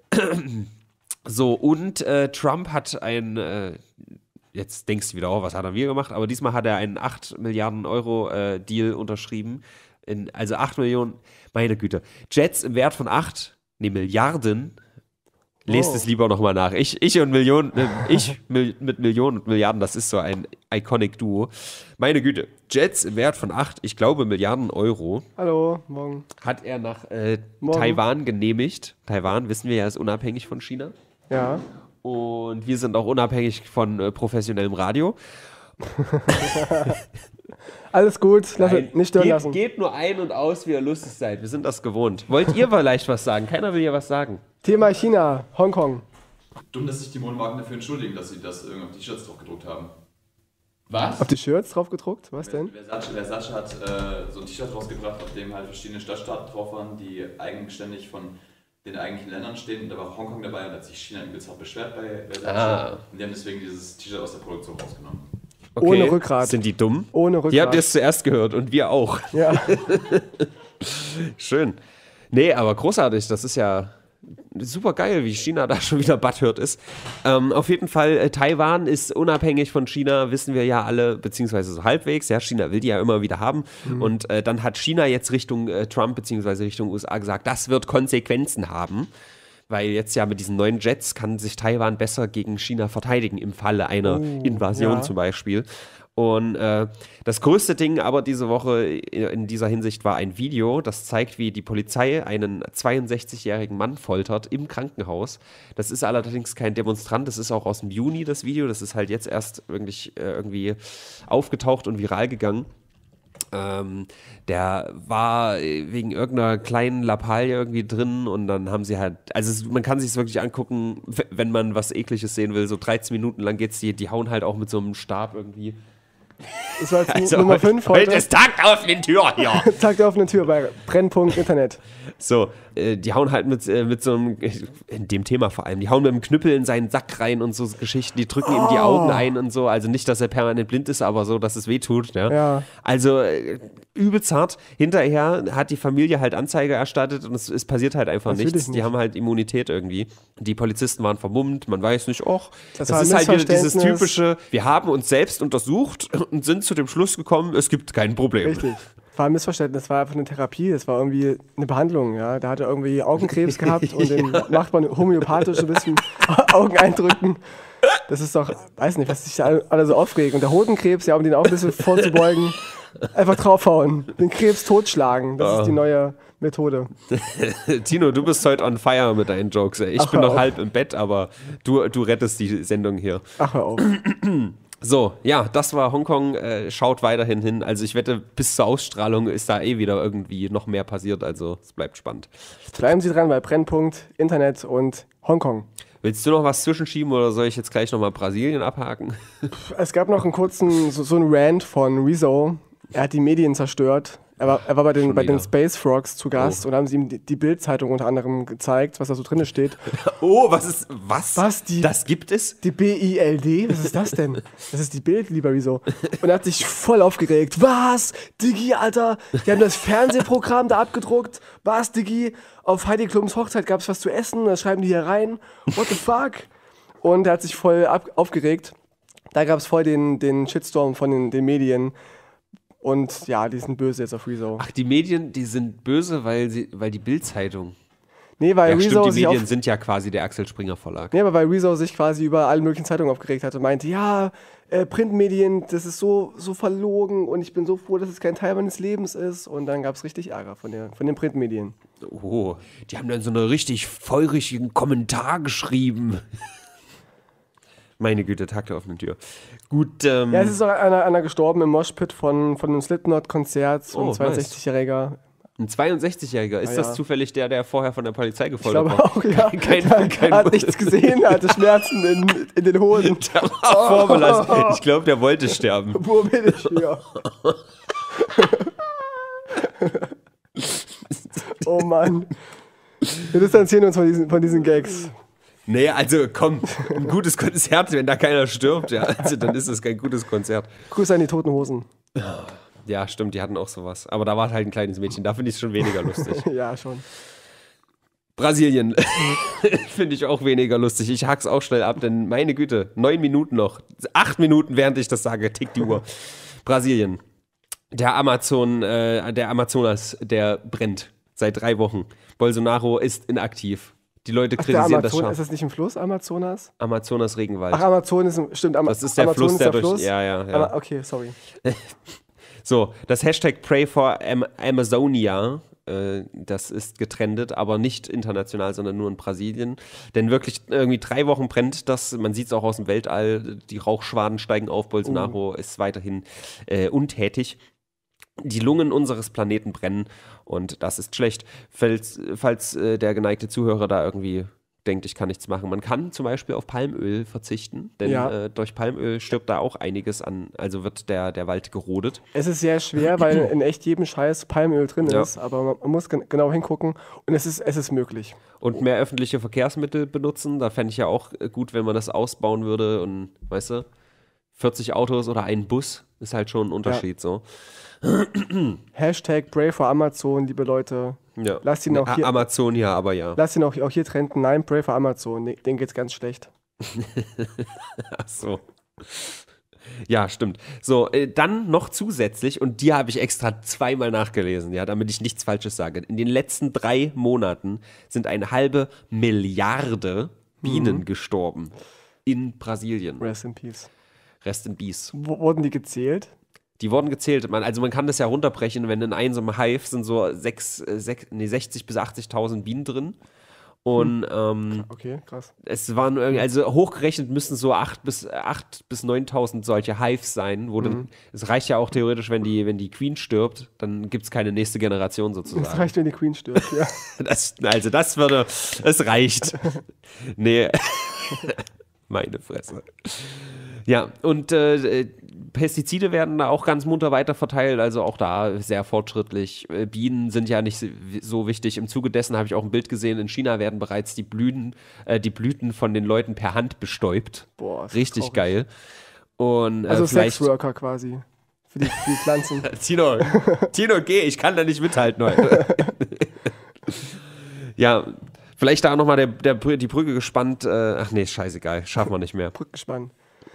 So, und äh, Trump hat ein, äh, jetzt denkst du wieder, oh, was hat er wieder gemacht? Aber diesmal hat er einen acht Milliarden Euro äh, Deal unterschrieben. In, also acht Millionen, meine Güte. Jets im Wert von acht, nee, Milliarden. Lest Oh. es lieber nochmal nach. Ich, ich und Millionen, äh, ich mil, mit Millionen und Milliarden, das ist so ein iconic Duo. Meine Güte, Jets im Wert von acht, ich glaube Milliarden Euro, Hallo, morgen. hat er nach äh, Morgen. Taiwan genehmigt. Taiwan, wissen wir ja, ist unabhängig von China. Ja. Und wir sind auch unabhängig von äh, professionellem Radio. Alles gut, lass Nein, nicht stören geht, lassen. geht nur ein und aus, wie ihr lustig seid. Wir sind das gewohnt. Wollt ihr vielleicht was sagen? Keiner will hier was sagen. Thema China, Hongkong. Dumm, dass sich die Modemarken dafür entschuldigen, dass sie das irgendwie auf T-Shirts drauf gedruckt haben. Was? Auf die Shirts drauf gedruckt? Was denn? Versace, Versace hat äh, so ein T-Shirt rausgebracht, auf dem halt verschiedene Stadtstaaten drauf waren, die eigenständig von den eigentlichen Ländern stehen. Und da war auch Hongkong dabei und hat sich China übelst hart beschwert bei Versace. Ah. Und die haben deswegen dieses T-Shirt aus der Produktion rausgenommen. Okay. Ohne Rückgrat. Sind die dumm? Ohne Rückgrat. Die habt ihr es zuerst gehört und wir auch. Ja. Schön. Nee, aber großartig. Das ist ja super geil, wie China da schon wieder butthurt ist. Ähm, auf jeden Fall, äh, Taiwan ist unabhängig von China, wissen wir ja alle, beziehungsweise so halbwegs. Ja, China will die ja immer wieder haben. Mhm. Und äh, dann hat China jetzt Richtung äh, Trump, beziehungsweise Richtung U S A gesagt, das wird Konsequenzen haben. Weil jetzt ja mit diesen neuen Jets kann sich Taiwan besser gegen China verteidigen, im Falle einer Oh, Invasion ja. zum Beispiel. Und äh, das größte Ding aber diese Woche in dieser Hinsicht war ein Video, das zeigt, wie die Polizei einen zweiundsechzigjährigen Mann foltert im Krankenhaus. Das ist allerdings kein Demonstrant, das ist auch aus dem Juni das Video, das ist halt jetzt erst irgendwie, äh, irgendwie aufgetaucht und viral gegangen. Ähm, der war wegen irgendeiner kleinen Lappalie irgendwie drin und dann haben sie halt, also es, man kann sich es wirklich angucken, w- wenn man was Ekliges sehen will, so dreizehn Minuten lang geht's, die, die hauen halt auch mit so einem Stab irgendwie. Das war jetzt Also Nummer heute- fünf Heute heute. ist Tag auf den Tür hier. Tag der offenen Tür bei Brennpunkt Internet. So, äh, die hauen halt mit, äh, mit so einem, in dem Thema vor allem, die hauen mit einem Knüppel in seinen Sack rein und so Geschichten, die drücken ihm die Augen ein und so, also nicht, dass er permanent blind ist, aber so, dass es weh tut. Ja? Ja. Also äh, übelst hart. Hinterher hat die Familie halt Anzeige erstattet und es, es passiert halt einfach Natürlich nichts. Die nicht. haben halt Immunität irgendwie. Die Polizisten waren vermummt, man weiß nicht, och, das, Das war ein ist halt wieder dieses Missverständnis. typische, wir haben uns selbst untersucht und sind zu dem Schluss gekommen, es gibt kein Problem. Richtig. War ein Missverständnis, das war einfach eine Therapie, das war irgendwie eine Behandlung, ja. Da hat er irgendwie Augenkrebs gehabt und den macht man homöopathisch ein bisschen Augen eindrücken. Das ist doch, weiß nicht, was sich da alle so aufregen. Und der Hodenkrebs, ja, um den auch ein bisschen vorzubeugen, Einfach draufhauen. Den Krebs totschlagen. Das Oh. ist die neue Methode. Tino, du bist heute on fire mit deinen Jokes. Ey. Ich Ach, bin hör noch auf. halb im Bett, aber du, du rettest die Sendung hier. Ach, hör auf. So, ja, das war Hongkong. Äh, schaut weiterhin hin. Also ich wette, bis zur Ausstrahlung ist da eh wieder irgendwie noch mehr passiert. Also es bleibt spannend. Bleiben Sie dran bei Brennpunkt, Internet und Hongkong. Willst du noch was zwischenschieben oder soll ich jetzt gleich nochmal Brasilien abhaken? Es gab noch einen kurzen, so, so einen Rant von Rezo. Er hat die Medien zerstört. Er war, er war bei, den, Schon bei den wieder. Space Frogs zu Gast Oh. und haben sie ihm die, die Bild-Zeitung unter anderem gezeigt, was da so drin steht. Oh, was ist, was? Was, die- Das gibt es? Die B I L D? Was ist das denn? Das ist die Bild, lieber Rezo. Und er hat sich voll aufgeregt. Was? Diggi, Alter? Die haben das Fernsehprogramm da abgedruckt. Was, Diggi? Auf Heidi Klums Hochzeit gab es was zu essen. Das schreiben die hier rein. What the fuck? Und er hat sich voll ab aufgeregt. Da gab es voll den, den Shitstorm von den, den Medien. Und ja, die sind böse jetzt auf Rezo. Ach, die Medien, die sind böse, weil, sie, weil die Bild-Zeitung. Nee, weil Ja, Rezo stimmt, die sich Medien auf, sind ja quasi der Axel Springer Verlag. nee, aber weil Rezo sich quasi über alle möglichen Zeitungen aufgeregt hat und meinte, ja, äh, Printmedien, das ist so, so verlogen und ich bin so froh, dass es kein Teil meines Lebens ist. Und dann gab es richtig Ärger von, der, von den Printmedien. Oh, die haben dann so einen richtig feurigen Kommentar geschrieben. Meine Güte, Tag der offenen Tür. Gut, ähm, Ja, es ist auch einer, einer gestorben im Moshpit von, von einem Slipknot-Konzert, so Oh, ein zweiundsechzigjähriger. ein zweiundsechzigjähriger. Ist Ah, das ja. zufällig der, der vorher von der Polizei Ich gefoltert glaube war? auch, ja. Kein, er kein, hat nichts gesehen, er hatte Schmerzen in, in den Hoden. Der war vorbelastet. Ich glaube, der wollte sterben. Wo bin ich hier? Oh Mann. Wir distanzieren uns von diesen, von diesen Gags. Nee, also komm, ein gutes Konzert, wenn da keiner stirbt, ja, also dann ist es kein gutes Konzert. Grüße an die Toten Hosen. Ja, stimmt, die hatten auch sowas. Aber da war halt ein kleines Mädchen, da finde ich es schon weniger lustig. Ja, schon. Brasilien finde ich auch weniger lustig. Ich hack's auch schnell ab, denn meine Güte, neun Minuten noch. Acht Minuten, während ich das sage, tickt die Uhr. Brasilien. Der Amazon, äh, der Amazonas, der brennt seit drei Wochen. Bolsonaro ist inaktiv. Die Leute Ach, der kritisieren das Amazon, scharf. ist das nicht im Fluss, Amazonas? Amazonas Regenwald. Ach, Amazon ist, im- stimmt, Am das ist der Amazon Fluss, ist der der durch. Fluss. Ja, ja, ja. Aber, okay, sorry. So, das Hashtag Pray for Am Amazonia, äh, das ist getrendet, aber nicht international, sondern nur in Brasilien. Denn wirklich irgendwie drei Wochen brennt das, man sieht es auch aus dem Weltall, die Rauchschwaden steigen auf, Bolsonaro ist weiterhin äh, untätig. Die Lungen unseres Planeten brennen und das ist schlecht. Falls, falls äh, der geneigte Zuhörer da irgendwie denkt, ich kann nichts machen. Man kann zum Beispiel auf Palmöl verzichten, denn Ja. äh, durch Palmöl stirbt da auch einiges an, also wird der, der Wald gerodet. Es ist sehr schwer, weil in echt jedem Scheiß Palmöl drin Ja. ist, aber man, man muss gen genau hingucken und es ist, es ist möglich. Und mehr öffentliche Verkehrsmittel benutzen, da fände ich ja auch äh, gut, wenn man das ausbauen würde und, weißt du, vierzig Autos oder ein Bus ist halt schon ein Unterschied so. Hashtag Pray for Amazon, liebe Leute. Ja. Lasst ihn auch A- hier- Amazonia, aber ja. Lasst ihn auch, auch hier trenden. Nein, Pray for Amazon. Den- Denen geht's ganz schlecht. Ach so. Ja, stimmt. So, äh, dann noch zusätzlich, und die habe ich extra zweimal nachgelesen, ja, damit ich nichts Falsches sage. In den letzten drei Monaten sind eine halbe Milliarde Bienen gestorben in Brasilien. Rest in Peace. Rest in Peace. Wo wurden die gezählt? Die wurden gezählt. Man, also man kann das ja runterbrechen, wenn in einem so einem Hive sind so sechs, äh, sechs, nee, sechzig bis achtzigtausend Bienen drin. Und ähm, Okay, krass. es waren irgendwie, also hochgerechnet müssen so acht bis neuntausend solche Hives sein, wo dann, es reicht ja auch theoretisch, wenn die, wenn die Queen stirbt, dann gibt es keine nächste Generation Das sozusagen. reicht, wenn die Queen stirbt, ja. Das, also das würde, es reicht. Nee, meine Fresse. Ja, und äh, Pestizide werden da auch ganz munter weiterverteilt, also auch da sehr fortschrittlich. Äh, Bienen sind ja nicht so wichtig. Im Zuge dessen habe ich auch ein Bild gesehen, in China werden bereits die Blüten, äh, die Blüten von den Leuten per Hand bestäubt. Boah, ist Richtig traurig. geil. Und äh, Also vielleicht. Sexworker quasi. Für die, für die Pflanzen. Tino, Tino, geh, ich kann da nicht mithalten heute. Ja, vielleicht da nochmal der, der, Brü- die Brücke gespannt. Äh, ach nee, scheißegal, schaffen wir nicht mehr. Brückenspann.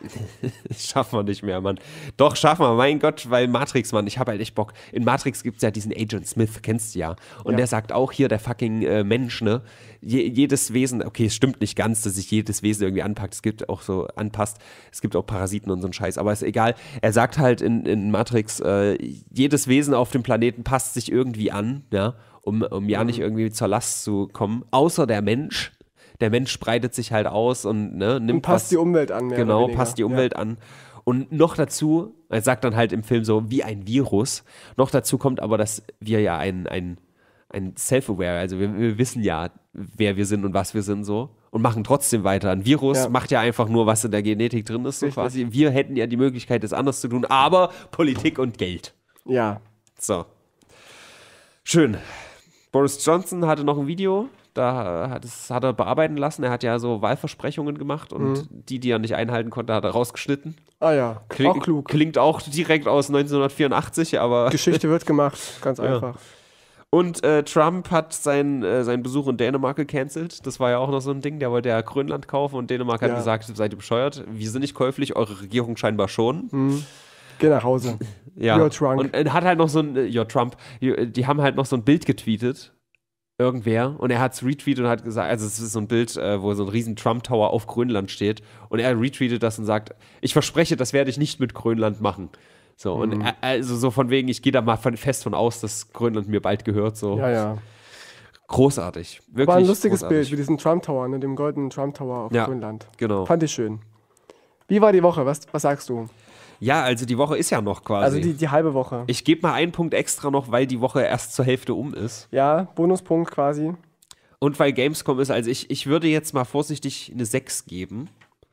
Schaffen wir nicht mehr, Mann. Doch, schaffen wir, mein Gott, weil Matrix, Mann, ich habe halt echt Bock. In Matrix gibt es ja diesen Agent Smith, kennst du ja. Und Ja. der sagt auch hier, der fucking äh, Mensch, ne? Je, jedes Wesen, okay, es stimmt nicht ganz, dass sich jedes Wesen irgendwie anpackt. Es gibt auch so, anpasst. Es gibt auch Parasiten und so einen Scheiß, aber ist egal. Er sagt halt in, in Matrix, äh, jedes Wesen auf dem Planeten passt sich irgendwie an, ja, um, um ja nicht irgendwie zur Last zu kommen, außer der Mensch. Der Mensch breitet sich halt aus und ne, nimmt Und passt was, die Umwelt an. Mehr genau, oder weniger. passt die Umwelt an. Und noch dazu, er sagt dann halt im Film so, wie ein Virus. Noch dazu kommt aber, dass wir ja ein, ein, ein Self-Aware, also wir, wir wissen ja, wer wir sind und was wir sind so und machen trotzdem weiter. Ein Virus Ja. macht ja einfach nur, was in der Genetik drin ist, so Richtig. quasi. Wir hätten ja die Möglichkeit, das anders zu tun, aber Politik und Geld. Ja. So. Schön. Boris Johnson hatte noch ein Video, da hat, das hat er bearbeiten lassen. Er hat ja so Wahlversprechungen gemacht und Mhm. die, die er nicht einhalten konnte, hat er rausgeschnitten. Ah ja, Kling, auch klug. Klingt auch direkt aus neunzehnhundertvierundachtzig, aber. Geschichte wird gemacht, ganz Ja. einfach. Und äh, Trump hat sein, äh, seinen Besuch in Dänemark gecancelt. Das war ja auch noch so ein Ding. Der wollte ja Grönland kaufen und Dänemark hat Ja. gesagt, seid ihr bescheuert? Wir sind nicht käuflich, eure Regierung scheinbar schon. Mhm. Geh nach Hause. Ja. You're drunk. Und er hat halt noch so ein, äh, ja, Trump, die, die haben halt noch so ein Bild getweetet. Irgendwer. Und er hat es retweetet und hat gesagt, also es ist so ein Bild, äh, wo so ein riesen Trump-Tower auf Grönland steht. Und er retweetet das und sagt, ich verspreche, das werde ich nicht mit Grönland machen. So, und Mhm. er, also so von wegen, ich gehe da mal von, fest von aus, dass Grönland mir bald gehört. So. Ja, ja. Großartig. Wirklich War ein lustiges großartig. Bild mit diesem Trump Tower, ne, dem goldenen Trump Tower auf Ja. Grönland. Genau. Fand ich schön. Wie war die Woche? Was, was sagst du? Ja, also die Woche ist ja noch quasi. Also die, die halbe Woche. ich gebe mal einen Punkt extra noch, weil die Woche erst zur Hälfte um ist. Ja, Bonuspunkt quasi. Und weil Gamescom ist, also ich, ich würde jetzt mal vorsichtig eine sechs geben.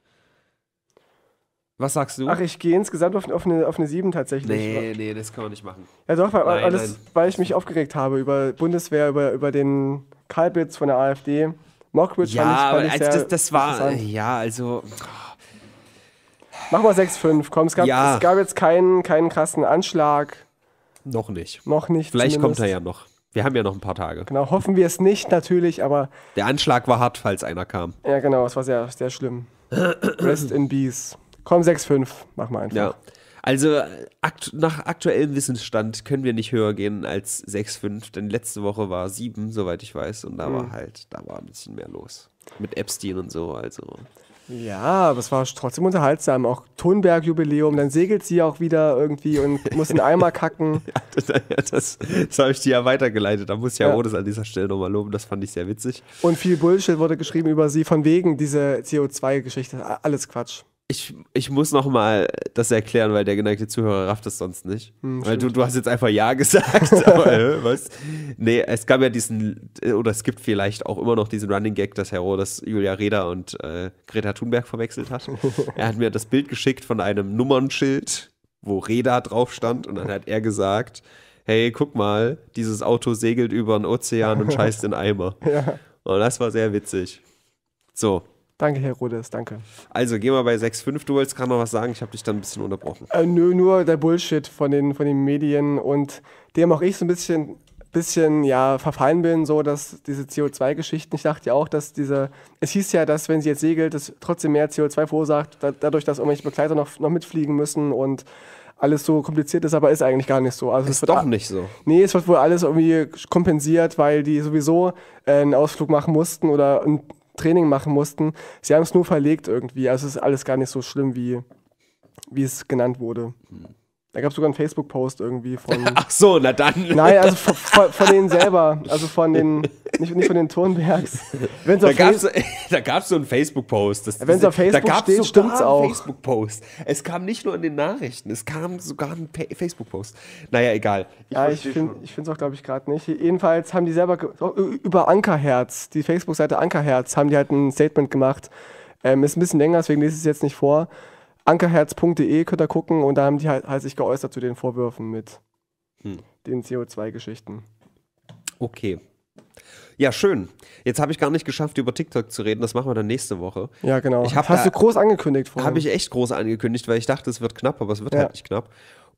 Was sagst du? Ach, ich gehe insgesamt auf, auf, eine, auf eine sieben tatsächlich. nee, nee, das kann man nicht machen. Ja doch, weil, Nein, alles, nein. weil ich mich aufgeregt habe über Bundeswehr, über, über den Kalbitz von der AfD. Mockridge Ja, fand ich, aber fand ich also sehr das, das war, interessant. ja, also, Mach mal sechs fünf, komm, es gab, Ja. es gab jetzt keinen, keinen krassen Anschlag, noch nicht. noch nicht Vielleicht kommt zumindest. er ja noch. Wir haben ja noch ein paar Tage. Genau, hoffen wir es nicht natürlich, aber Der Anschlag war hart, falls einer kam. ja genau, es war sehr, sehr schlimm. Rest in Peace. Komm, sechs fünf, mach mal einfach. Ja. Also äh, akt nach aktuellem Wissensstand können wir nicht höher gehen als sechs fünf, denn letzte Woche war sieben, soweit ich weiß, und da Mhm. war halt, da war ein bisschen mehr los. Mit Epstein und so, also. Ja, aber es war trotzdem unterhaltsam. Auch Thunberg-Jubiläum, dann segelt sie auch wieder irgendwie und muss in den Eimer kacken. das das habe ich dir ja weitergeleitet. Da muss ich ja, Ja. Rodes an dieser Stelle nochmal loben. Das fand ich sehr witzig. Und viel Bullshit wurde geschrieben über sie, von wegen diese C O zwei Geschichte. Alles Quatsch. Ich, ich muss nochmal das erklären, weil der geneigte Zuhörer rafft es sonst nicht. Hm, weil du, stimmt. du hast jetzt einfach Ja gesagt. aber, äh, was? Nee, es gab ja diesen, äh, oder es gibt vielleicht auch immer noch diesen Running Gag, dass Herr Rodes Julia Reda und äh, Greta Thunberg verwechselt hat. Er hat mir das Bild geschickt von einem Nummernschild, wo Reda drauf stand, und dann hat er gesagt, hey, guck mal, dieses Auto segelt über den Ozean und scheißt in Eimer. Ja. Und das war sehr witzig. So, Danke, Herr Rodes, danke. also gehen wir bei sechs fünf. Du wolltest gerade noch was sagen, ich habe dich dann ein bisschen unterbrochen. Äh, nö, nur der Bullshit von den, von den Medien und dem auch ich so ein bisschen, bisschen ja, verfallen bin, so dass diese C O zwei Geschichten, ich dachte ja auch, dass diese, es hieß ja, dass wenn sie jetzt segelt, das trotzdem mehr C O zwei verursacht, da, dadurch, dass irgendwelche Begleiter noch, noch mitfliegen müssen und alles so kompliziert ist, aber ist eigentlich gar nicht so. Also es Ist wird doch a- nicht so. Nee, es wird wohl alles irgendwie kompensiert, weil die sowieso äh, einen Ausflug machen mussten oder ein Training machen mussten. Sie haben es nur verlegt irgendwie. Also es ist alles gar nicht so schlimm, wie, wie es genannt wurde. Da gab es sogar einen Facebook-Post irgendwie von. Ach so, na dann. Nein, also von, von, von denen selber. Also von den, nicht, nicht von den Thunbergs. Wenn's Da auf gab's, Face- da gab's so einen Facebook-Post. Das- Wenn's auf Facebook da gab's steht, sogar stimmt's einen auch. Facebook-Post. Es kam nicht nur in den Nachrichten, es kam sogar ein Pa- Facebook-Post. Naja, egal. Ja, ich finde es auch, glaube ich, gerade nicht. Jedenfalls haben die selber, ge- so, ü- über Ankerherz, die Facebook-Seite Ankerherz, haben die halt ein Statement gemacht. Ähm, ist ein bisschen länger, deswegen lese ich es jetzt nicht vor. ankerherz punkt de könnt ihr gucken und da haben die halt, halt sich geäußert zu den Vorwürfen mit Hm. den C O zwei Geschichten. Okay. Ja, schön. Jetzt habe ich gar nicht geschafft, über TikTok zu reden. Das machen wir dann nächste Woche. Ja, genau. Ich hab Hast da- du groß angekündigt vorhin. Habe ich echt groß angekündigt, weil ich dachte, es wird knapp, aber es wird Ja. halt nicht knapp.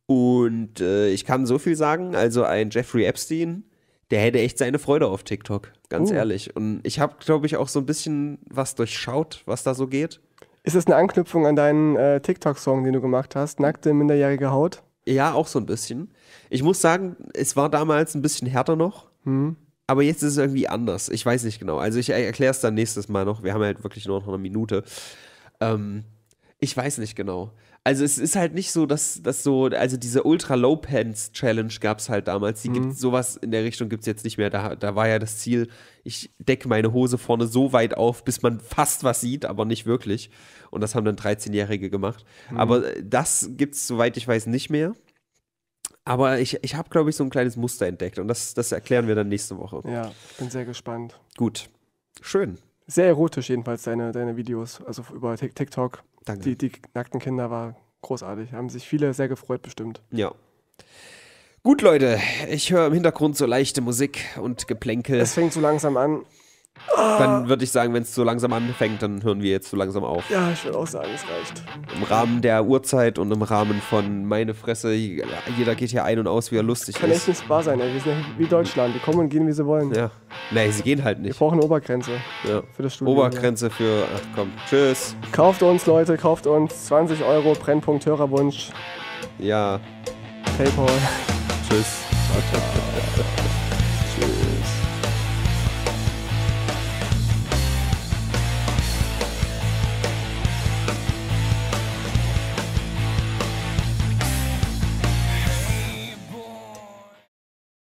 Und äh, ich kann so viel sagen, also ein Jeffrey Epstein, der hätte echt seine Freude auf TikTok, ganz Uh. ehrlich. Und ich habe, glaube ich, auch so ein bisschen was durchschaut, was da so geht. Ist das eine Anknüpfung an deinen äh, TikTok-Song, den du gemacht hast? Nackte, minderjährige Haut? Ja, auch so ein bisschen. Ich muss sagen, es war damals ein bisschen härter noch, Hm. aber jetzt ist es irgendwie anders. Ich weiß nicht genau. Also ich erkläre es dann nächstes Mal noch. Wir haben halt wirklich nur noch eine Minute. Ähm, ich weiß nicht genau. Also es ist halt nicht so, dass das so, also diese Ultra-Low-Pants-Challenge gab es halt damals. Die Mhm. gibt sowas in der Richtung gibt es jetzt nicht mehr. Da, da war ja das Ziel, ich decke meine Hose vorne so weit auf, bis man fast was sieht, aber nicht wirklich. Und das haben dann dreizehnjährige gemacht. Mhm. Aber das gibt es, soweit ich weiß, nicht mehr. Aber ich, ich habe, glaube ich, so ein kleines Muster entdeckt. Und das, das erklären wir dann nächste Woche. Ja, ich bin sehr gespannt. Gut. Schön. Sehr erotisch jedenfalls, deine, deine Videos, also über Tik- TikTok. Danke. Die, die nackten Kinder war großartig. Haben sich viele sehr gefreut bestimmt. Ja. Gut, Leute. Ich höre im Hintergrund so leichte Musik und Geplänkel. Es fängt so langsam an. Dann würde ich sagen, wenn es so langsam anfängt, dann hören wir jetzt so langsam auf. Ja, ich würde auch sagen, es reicht. Im Rahmen der Uhrzeit und im Rahmen von meine Fresse, jeder geht hier ein und aus, wie er lustig Kann echt ist. nicht wahr sein, ey. Wir sind ja wie Deutschland. Die kommen und gehen, wie sie wollen. Ja. Nee, sie gehen halt Wir nicht. brauchen eine Obergrenze Ja. für das Studio. Obergrenze für, ach komm, tschüss. Ja. Kauft uns, Leute, kauft uns. zwanzig Euro, Brennpunkt Hörerwunsch. Ja, PayPal. tschüss. Tschüss.